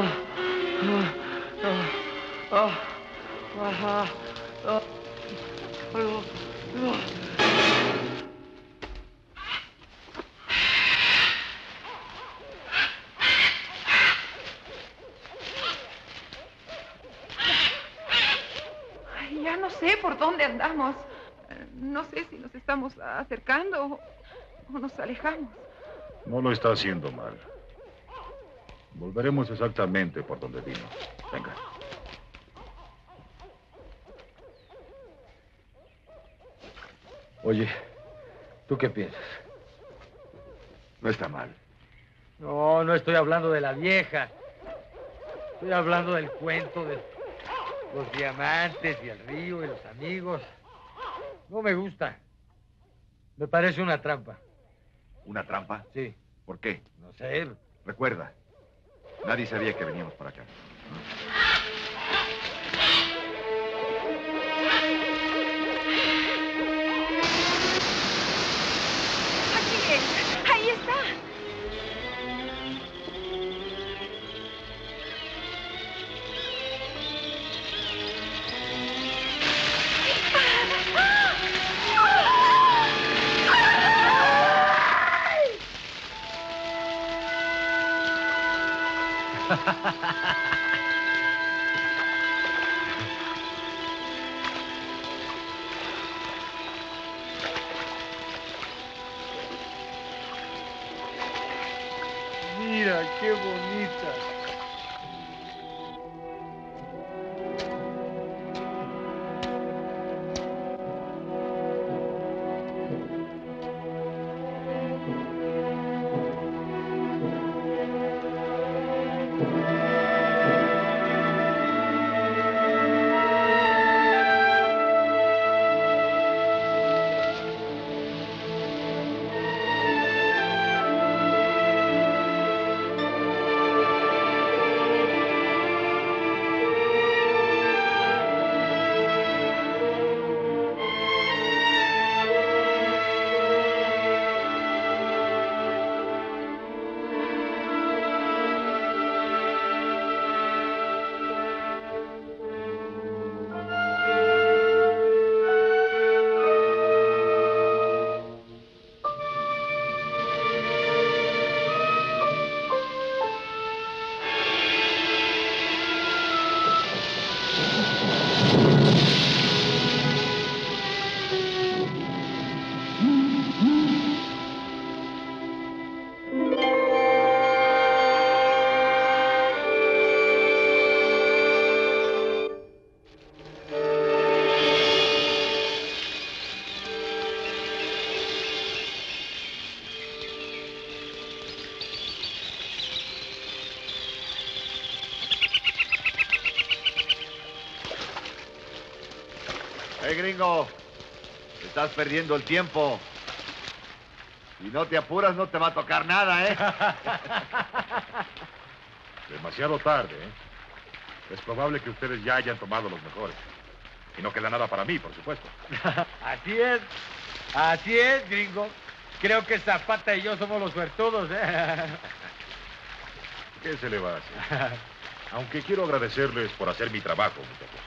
Ay, ya no sé por dónde andamos. No sé si nos estamos acercando o nos alejamos. No lo está haciendo mal. Volveremos exactamente por donde vino. Venga. Oye, ¿tú qué piensas? No está mal. No, no estoy hablando de la vieja. Estoy hablando del cuento de los diamantes y el río y los amigos. No me gusta. Me parece una trampa. ¿Una trampa? Sí. ¿Por qué? No sé. Recuerda, nadie sabía que veníamos para acá. Aquí es. Ahí está. Mira, qué bonita. Gringo, estás perdiendo el tiempo. Si no te apuras, no te va a tocar nada, ¿eh? Demasiado tarde, ¿eh? Es probable que ustedes ya hayan tomado los mejores. Y no queda nada para mí, por supuesto. Así es. Así es, gringo. Creo que Zapata y yo somos los suertudos, ¿eh? ¿Qué se le va a hacer? Aunque quiero agradecerles por hacer mi trabajo, muchachos.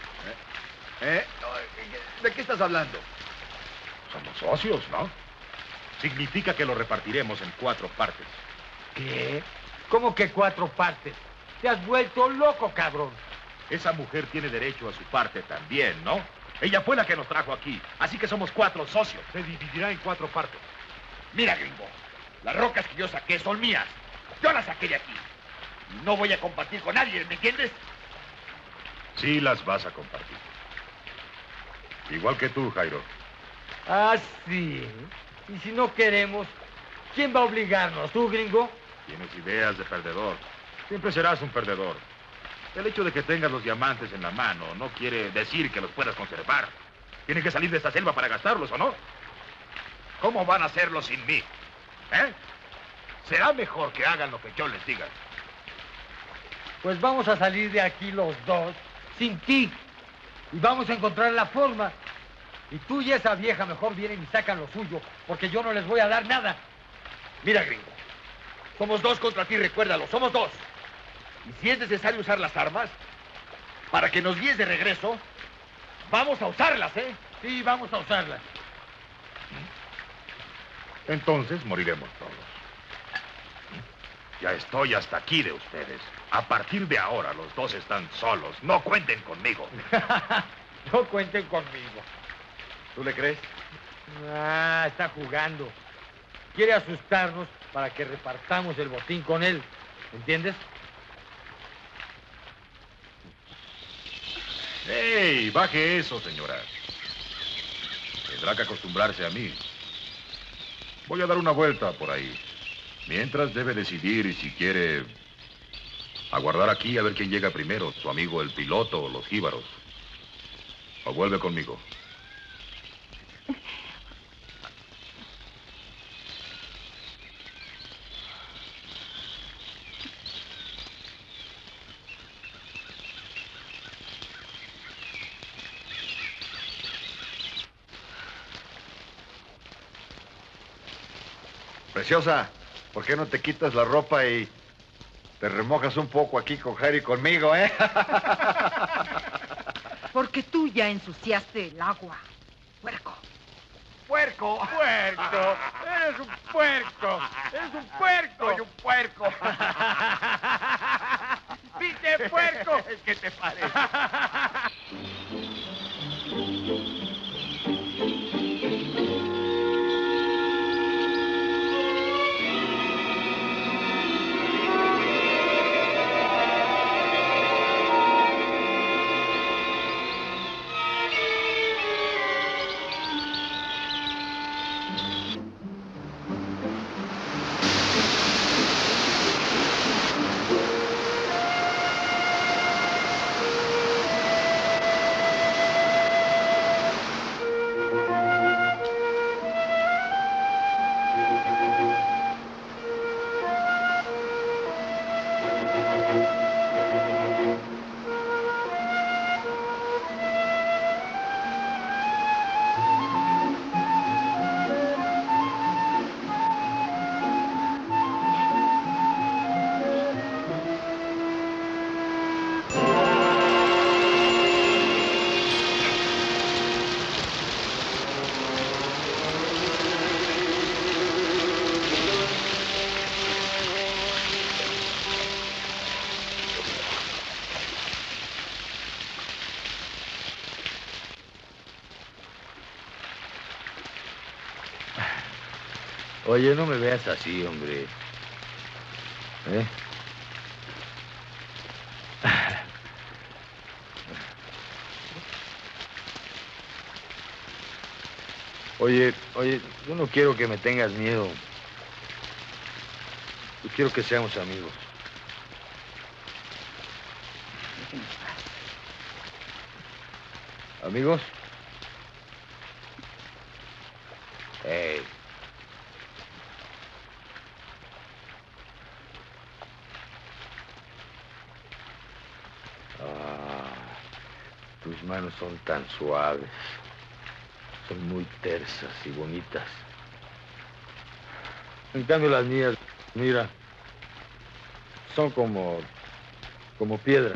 ¿De qué estás hablando? Somos socios, ¿no? Significa que lo repartiremos en 4 partes. ¿Qué? ¿Cómo que 4 partes? Te has vuelto loco, cabrón. Esa mujer tiene derecho a su parte también, ¿no? Ella fue la que nos trajo aquí, así que somos 4 socios. Se dividirá en 4 partes. Mira, gringo, las rocas que yo saqué son mías. Yo las saqué de aquí. Y no voy a compartir con nadie, ¿me entiendes? Sí las vas a compartir. Igual que tú, Jairo. Ah, sí. Y si no queremos, ¿quién va a obligarnos? ¿Tú, gringo? Tienes ideas de perdedor. Siempre serás un perdedor. El hecho de que tengas los diamantes en la mano no quiere decir que los puedas conservar. Tienen que salir de esta selva para gastarlos, ¿o no? ¿Cómo van a hacerlo sin mí? ¿Eh? Será mejor que hagan lo que yo les diga. Pues vamos a salir de aquí los dos sin ti. Y vamos a encontrar la forma. Y tú y esa vieja mejor vienen y sacan lo suyo, porque yo no les voy a dar nada. Mira, gringo, somos 2 contra ti, recuérdalo, somos 2. Y si es necesario usar las armas, para que nos guíes de regreso, vamos a usarlas, ¿eh? Sí, vamos a usarlas. Entonces moriremos todos. Ya estoy hasta aquí de ustedes. A partir de ahora, los dos están solos. No cuenten conmigo. No cuenten conmigo. ¿Tú le crees? Ah, está jugando. Quiere asustarnos para que repartamos el botín con él. ¿Entiendes? ¡Ey! Baje eso, señora. Tendrá que acostumbrarse a mí. Voy a dar una vuelta por ahí. Mientras debe decidir si quiere aguardar aquí a ver quién llega primero, su amigo el piloto o los jíbaros. O vuelve conmigo. Preciosa, ¿por qué no te quitas la ropa y te remojas un poco aquí con Harry y conmigo, eh? Porque tú ya ensuciaste el agua, puerco. ¡Puerco! ¡Puerco! ¡Eres un puerco! ¡Eres un puerco! ¡Soy un puerco! ¡Viste, puerco! ¿Qué te parece? Oye, no me veas así, hombre. ¿Eh? Oye, yo no quiero que me tengas miedo. Yo quiero que seamos amigos. ¿Amigos? Hey. Tus manos son tan suaves, son muy tersas y bonitas. En cambio las mías, mira, son como piedra.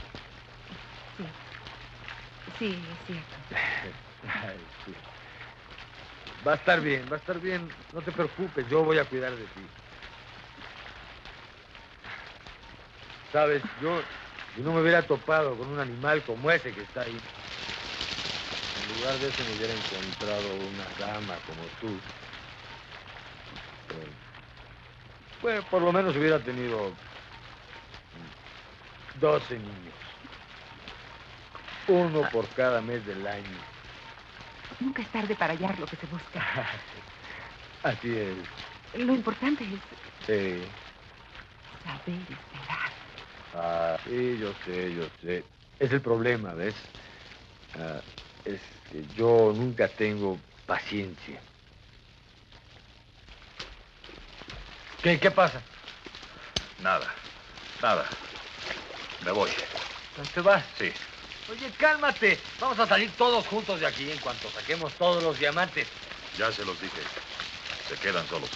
Sí, es cierto. Ay, sí. Va a estar bien, no te preocupes, yo voy a cuidar de ti. Sabes, yo no me hubiera topado con un animal como ese que está ahí. En lugar de eso me hubiera encontrado una dama como tú. Pues por lo menos hubiera tenido 12 niños. Uno por cada mes del año. Nunca es tarde para hallar lo que se busca. Así es. Lo importante es Sí. saber esperar. Ah, sí, yo sé. Es el problema, ¿ves? Es que yo nunca tengo paciencia. ¿Qué pasa? Nada. Me voy. ¿Te vas? Sí. Oye, cálmate. Vamos a salir todos juntos de aquí en cuanto saquemos todos los diamantes. Ya se los dije. Se quedan solos.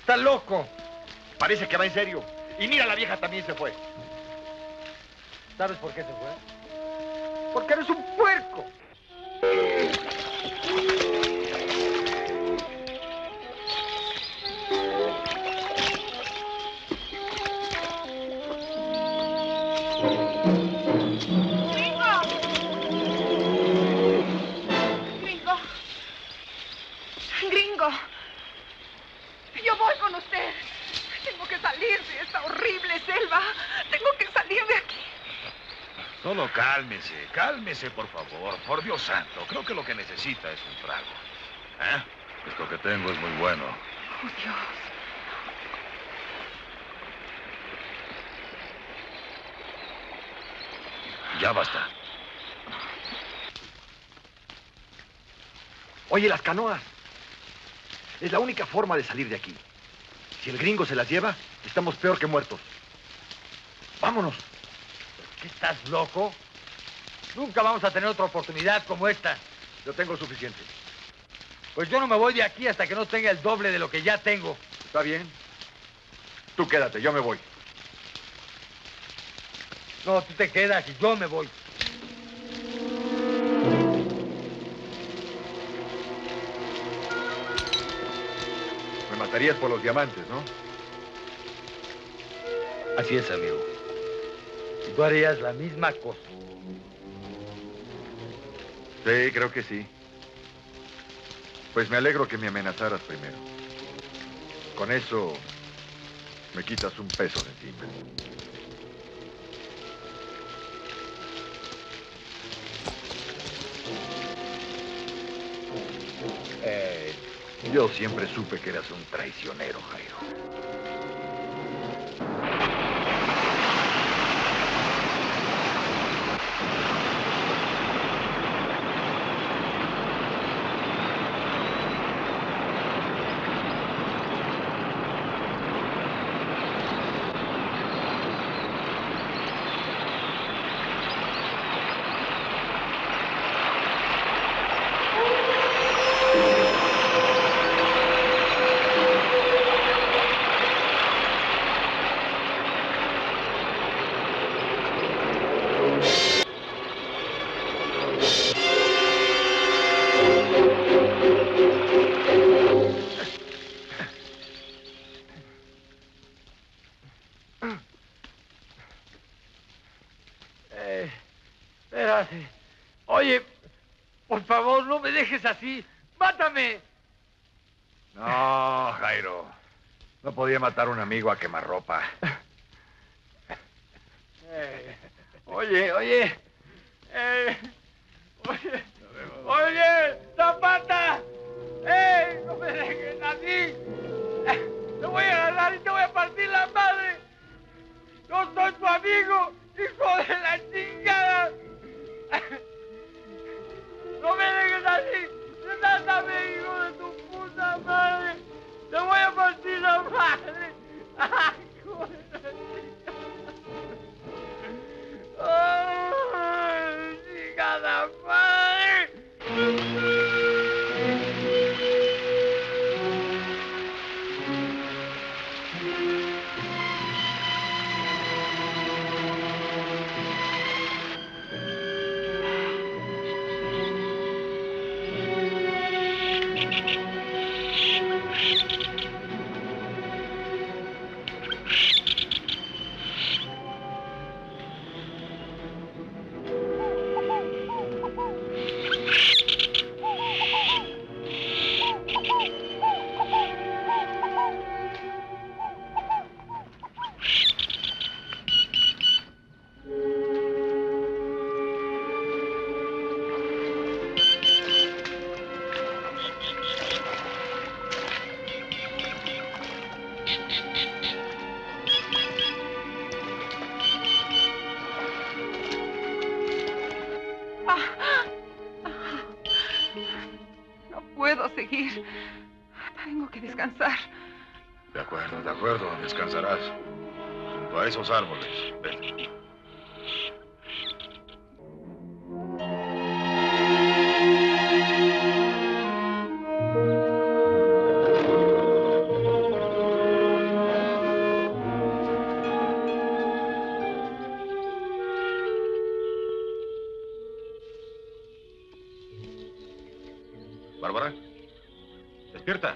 está loco. Parece que va en serio. Y mira, la vieja también se fue. ¿Sabes por qué se fue? Porque eres un puerco. Gringo, yo voy con usted. Tengo que salir de esta horrible selva. Tengo que salir de aquí. Solo cálmese, cálmese, por favor. Por Dios santo, creo que lo que necesita es un trago. ¿Eh? Esto que tengo es muy bueno. Oh, Dios. Ya basta. Oye, las canoas. Es la única forma de salir de aquí. Si el gringo se las lleva, estamos peor que muertos. Vámonos. ¿Qué estás loco? Nunca vamos a tener otra oportunidad como esta. Yo tengo suficiente. Pues yo no me voy de aquí hasta que no tenga el doble de lo que ya tengo. ¿Está bien? Tú quédate, yo me voy. No, tú te quedas y yo me voy. Me matarías por los diamantes, ¿no? Así es, amigo. Y tú harías la misma cosa. Sí, creo que sí. Pues me alegro que me amenazaras primero. Con eso me quitas un peso de encima. Yo siempre supe que eras un traicionero, Jairo. Espérate. Oye, por favor, no me dejes así. ¡Mátame! No, Jairo. No podía matar a un amigo a quemarropa. Oye. Oye, Zapata. No me dejes así. Te voy a agarrar y te voy a partir la madre. Yo soy tu amigo, hijo de la chingada. No me dejes así. Trátame, hijo de tu puta madre. Te voy a partir la madre. Ay, hijo de la chingada. Ay, chingada madre. No puedo seguir. Tengo que descansar. De acuerdo, descansarás. Junto a esos árboles. Ven. Despierta.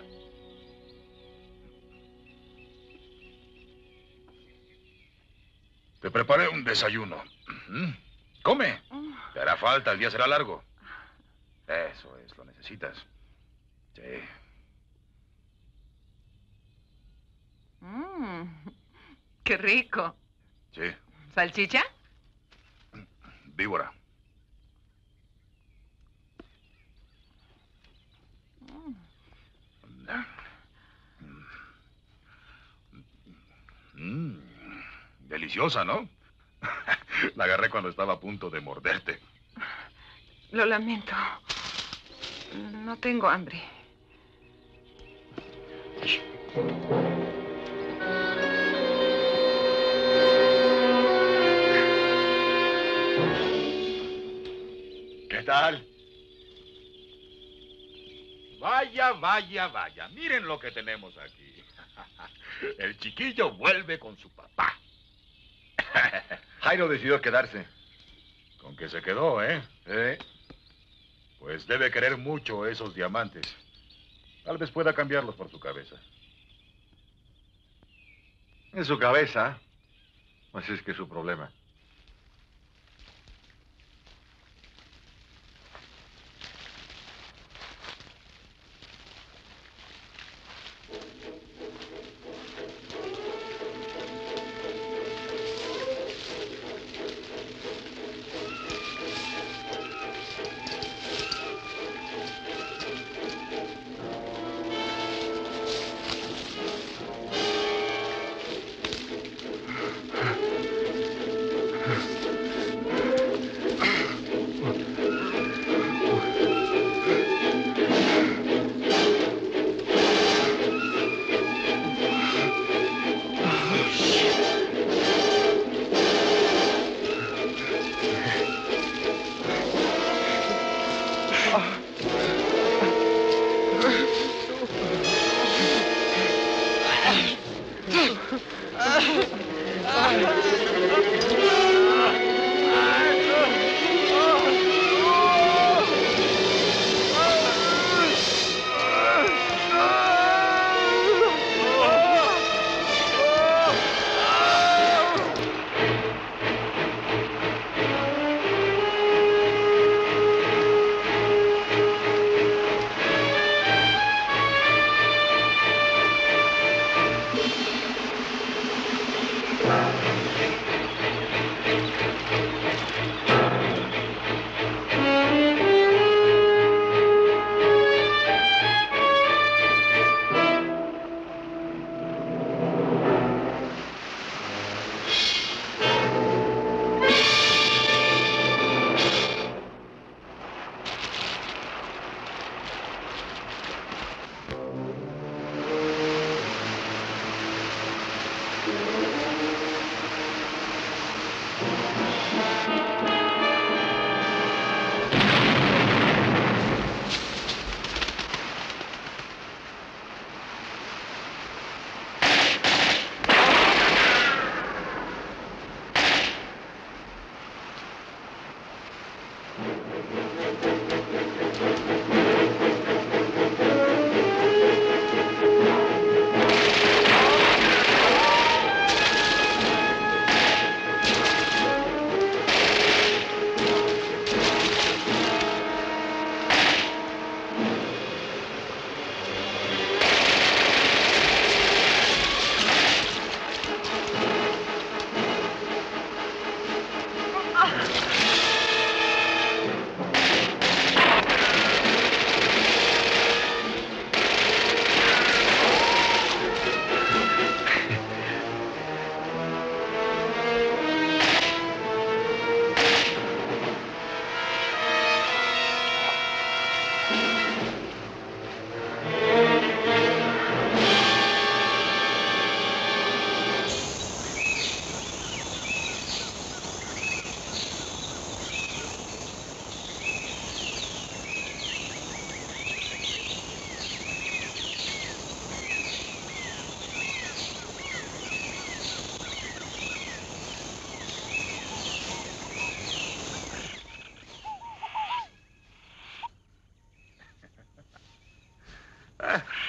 Te preparé un desayuno. Come. Te hará falta, el día será largo. Eso es, lo necesitas. Sí. Qué rico. Sí. ¿Salchicha? Víbora. Deliciosa, ¿no? La agarré cuando estaba a punto de morderte. Lo lamento. No tengo hambre. ¿Qué tal? Vaya, vaya, vaya. Miren lo que tenemos aquí. El chiquillo vuelve con su papá. Jairo decidió quedarse. Con que se quedó, ¿eh? Pues debe querer mucho esos diamantes. Tal vez pueda cambiarlos por su cabeza. En su cabeza. Así es que es su problema.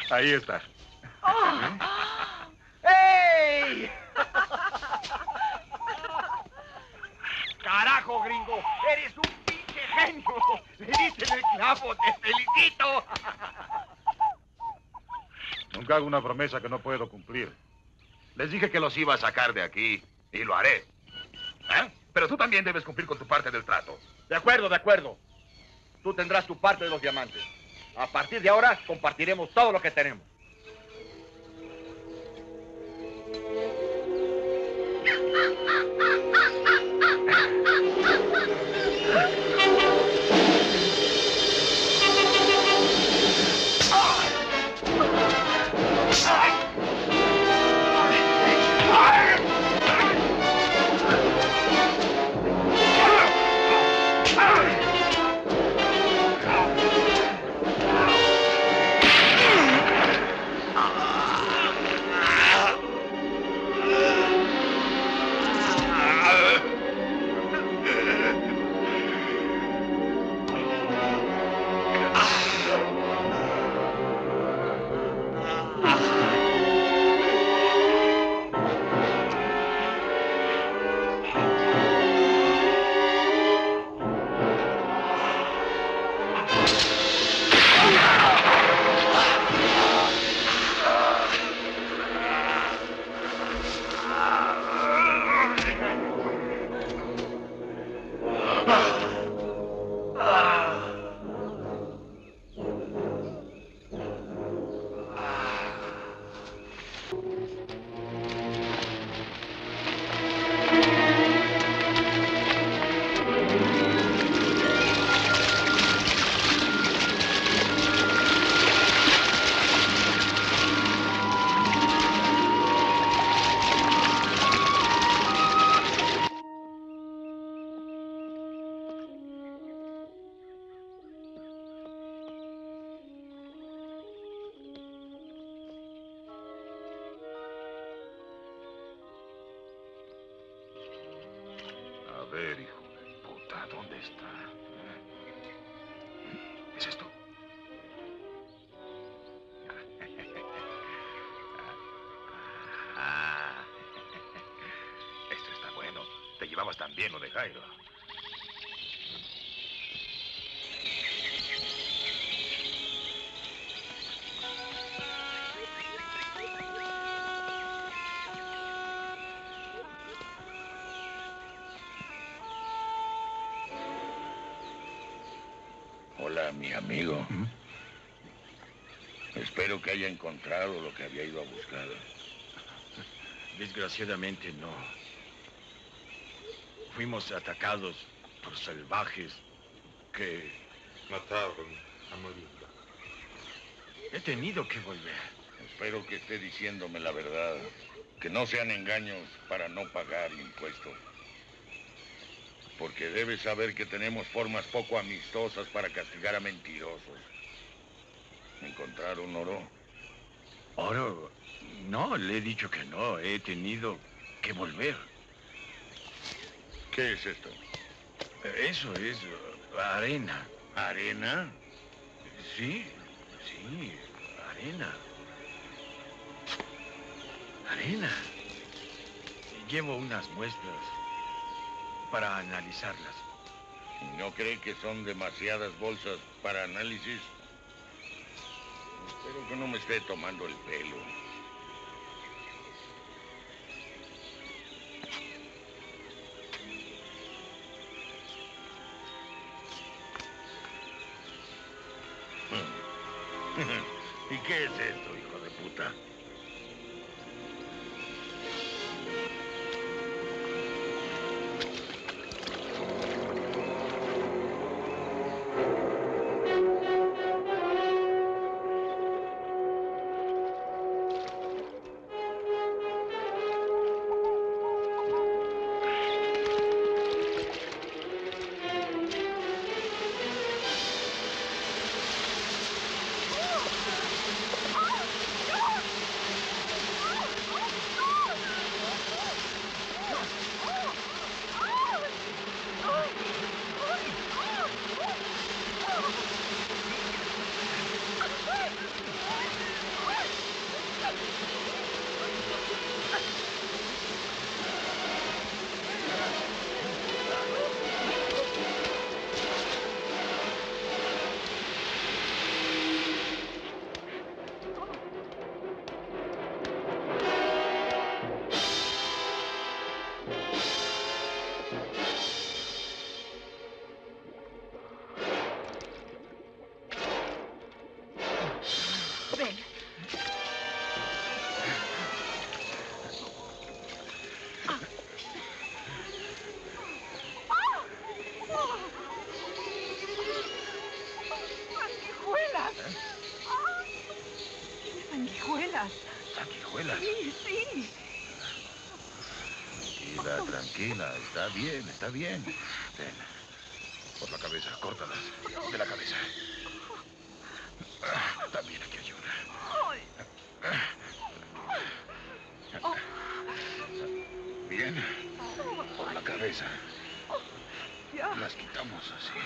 Ahí está. ¡Ey! ¡Carajo, gringo! ¡Eres un pinche genio! ¡Le diste en el clavo! ¡Te felicito! Nunca hago una promesa que no puedo cumplir. Les dije que los iba a sacar de aquí y lo haré. ¿Eh? Pero tú también debes cumplir con tu parte del trato. De acuerdo, de acuerdo. Tú tendrás tu parte de los diamantes. A partir de ahora compartiremos todo lo que tenemos. A ver, hijo de puta, ¿dónde está? ¿Es esto? Ah, esto está bueno. Te llevabas tan bien lo de Jairo. Hola, mi amigo. Espero que haya encontrado lo que había ido a buscar. Desgraciadamente no. Fuimos atacados por salvajes que mataron a Molinda. he tenido que volver. Espero que esté diciéndome la verdad. Que no sean engaños para no pagar impuestos. Porque debes saber que tenemos formas poco amistosas para castigar a mentirosos. ¿Encontraron oro? ¿Oro? No, le he dicho que no. He tenido que volver. ¿Qué es esto? Eso es arena. ¿Arena? Sí, sí, arena. Arena. Llevo unas muestras para analizarlas. ¿No cree que son demasiadas bolsas para análisis? Espero que no me esté tomando el pelo. ¿Y qué es esto, hijo de puta? vuelas. Sí, sí. Tranquila, tranquila. Está bien, está bien. Ten. Por la cabeza, córtalas. De la cabeza. También aquí hay una. Bien. Por la cabeza. Las quitamos así.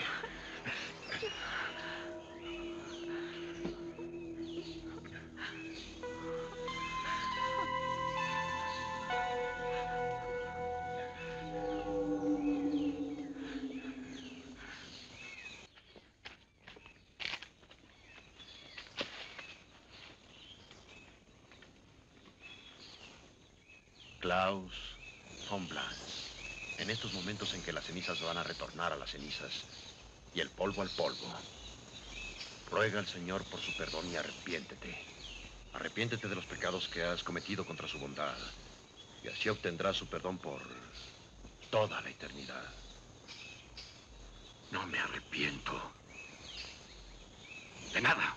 Klaus von Blas. En estos momentos en que las cenizas van a retornar a las cenizas y el polvo al polvo, ruega al Señor por su perdón y arrepiéntete. Arrepiéntete de los pecados que has cometido contra su bondad y así obtendrás su perdón por toda la eternidad. No me arrepiento. De nada.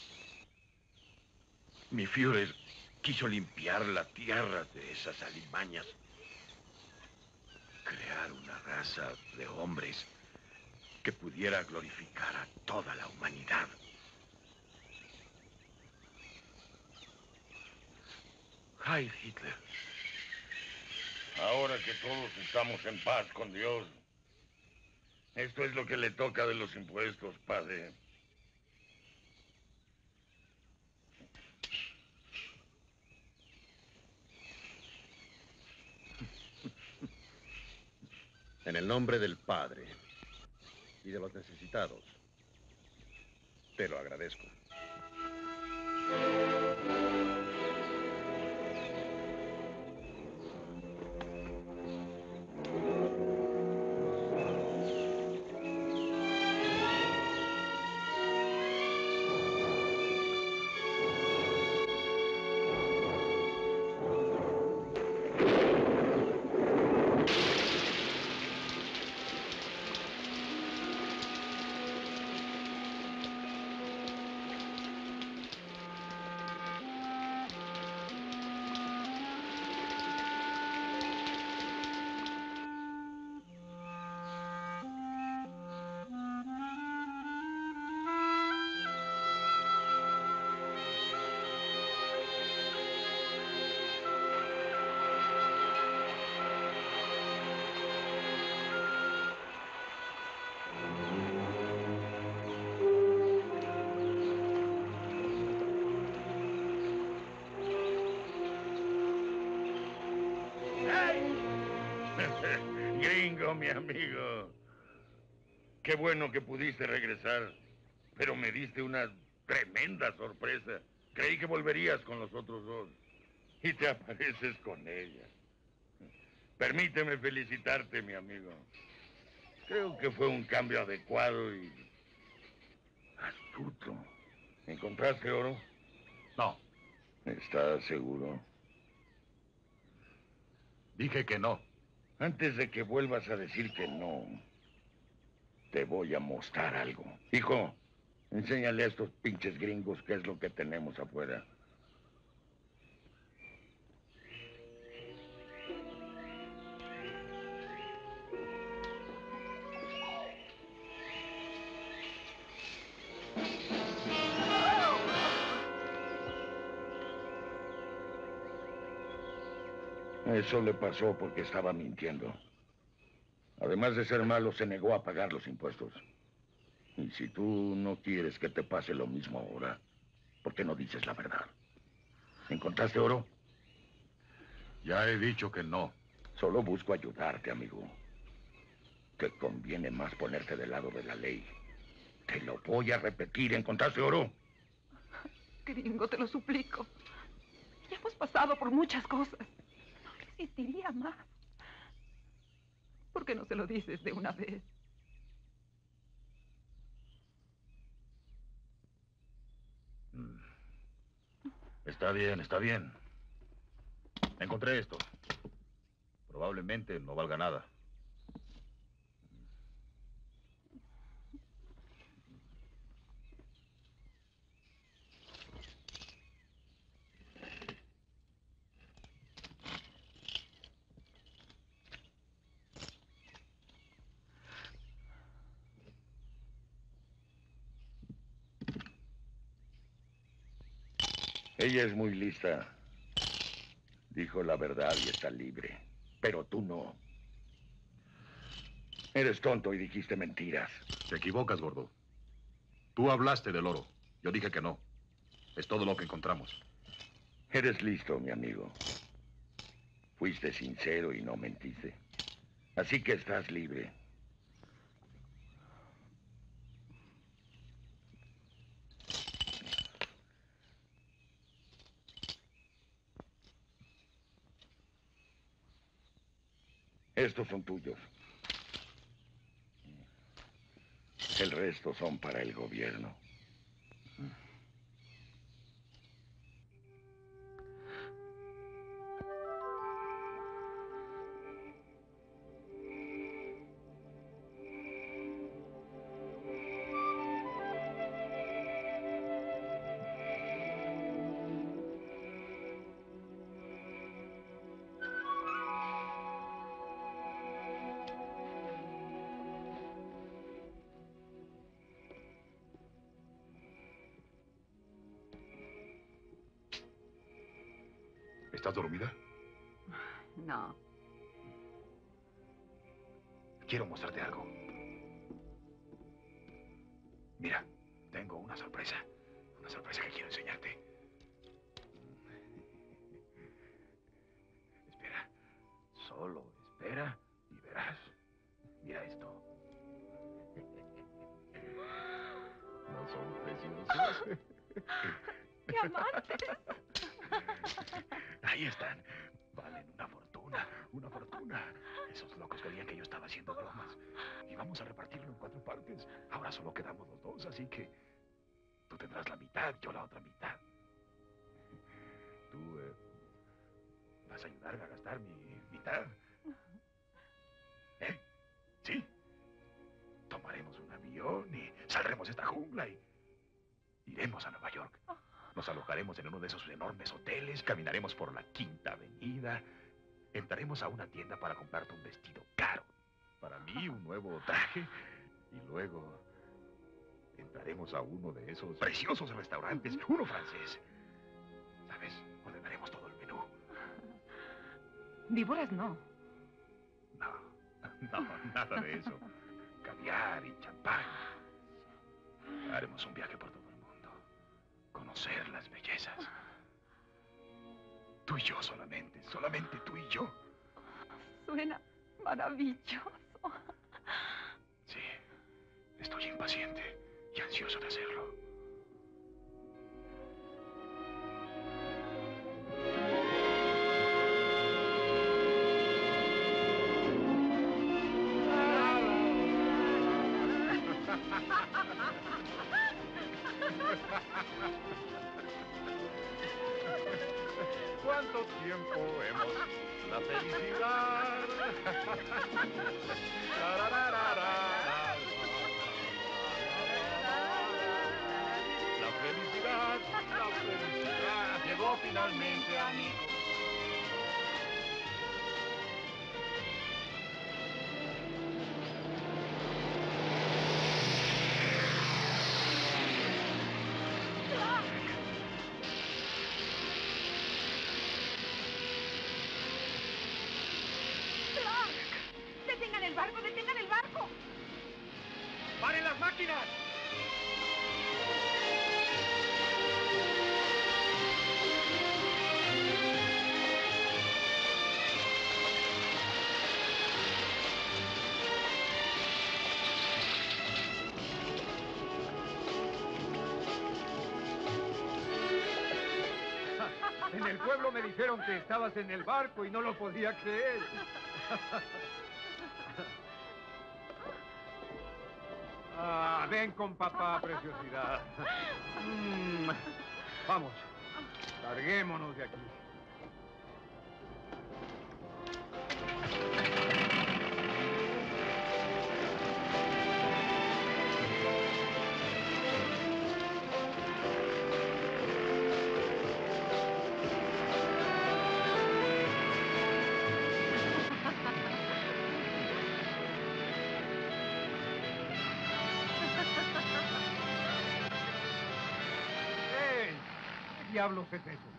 Mi Führer quiso limpiar la tierra de esas alimañas. Crear una raza de hombres que pudiera glorificar a toda la humanidad. Heil Hitler. Ahora que todos estamos en paz con Dios, esto es lo que le toca de los impuestos, padre. En el nombre del Padre y de los necesitados, te lo agradezco. Gringo, mi amigo. Qué bueno que pudiste regresar, pero me diste una tremenda sorpresa. Creí que volverías con los otros dos y te apareces con ella. Permíteme felicitarte, mi amigo. Creo que fue un cambio adecuado y astuto. ¿Encontraste oro? No. ¿Estás seguro? Dije que no. Antes de que vuelvas a decir que no, te voy a mostrar algo. Hijo, enséñale a estos pinches gringos qué es lo que tenemos afuera. Eso le pasó porque estaba mintiendo. Además de ser malo, se negó a pagar los impuestos. Y si tú no quieres que te pase lo mismo ahora, ¿por qué no dices la verdad? ¿Encontraste oro? Ya he dicho que no. Solo busco ayudarte, amigo. Te conviene más ponerte del lado de la ley. Te lo voy a repetir. ¿Encontraste oro? Gringo, te lo suplico. Ya hemos pasado por muchas cosas. No resistiría más. ¿Por qué no se lo dices de una vez? Está bien, está bien. Encontré esto. Probablemente no valga nada. Ella es muy lista. Dijo la verdad y está libre. Pero tú no. Eres tonto y dijiste mentiras. Te equivocas, gordo. Tú hablaste del oro. Yo dije que no. Es todo lo que encontramos. Eres listo, mi amigo. Fuiste sincero y no mentiste. Así que estás libre. Estos son tuyos. El resto son para el gobierno. ¿Estás dormida? No. Quiero mostrarte algo. Mira, tengo una sorpresa. Una sorpresa que quiero enseñarte. Espera. Solo espera y verás. Mira esto. ¿No son preciosos? ¡Qué amantes! Ahí están. Valen una fortuna, una fortuna. Esos locos creían que yo estaba haciendo bromas. Y vamos a repartirlo en 4 partes. Ahora solo quedamos los 2, así que tú tendrás la mitad, yo la otra mitad. Tú vas a ayudarme a gastar mi mitad. ¿Eh? ¿Sí? Tomaremos un avión y saldremos de esta jungla y iremos a Nueva York. Nos alojaremos en uno de esos enormes hoteles, caminaremos por la Quinta Avenida, entraremos a una tienda para comprarte un vestido caro, para mí un nuevo traje, y luego entraremos a uno de esos preciosos restaurantes, uno francés. ¿Sabes? Ordenaremos todo el menú. Víboras no. No, nada de eso. Caviar y champán. Haremos un viaje por todo el mundo. Conocer las bellezas. Tú y yo solamente tú y yo. Suena maravilloso. Sí, estoy impaciente y ansioso de hacerlo. ¿Cuánto tiempo hemos la felicidad? La felicidad llegó finalmente a mí. ¡Detengan el barco! ¡Detengan el barco! ¡Paren las máquinas! En el pueblo me dijeron que estabas en el barco y no lo podía creer. Ah, ven con papá, preciosidad. Vamos, larguémonos de aquí. diablos es eso?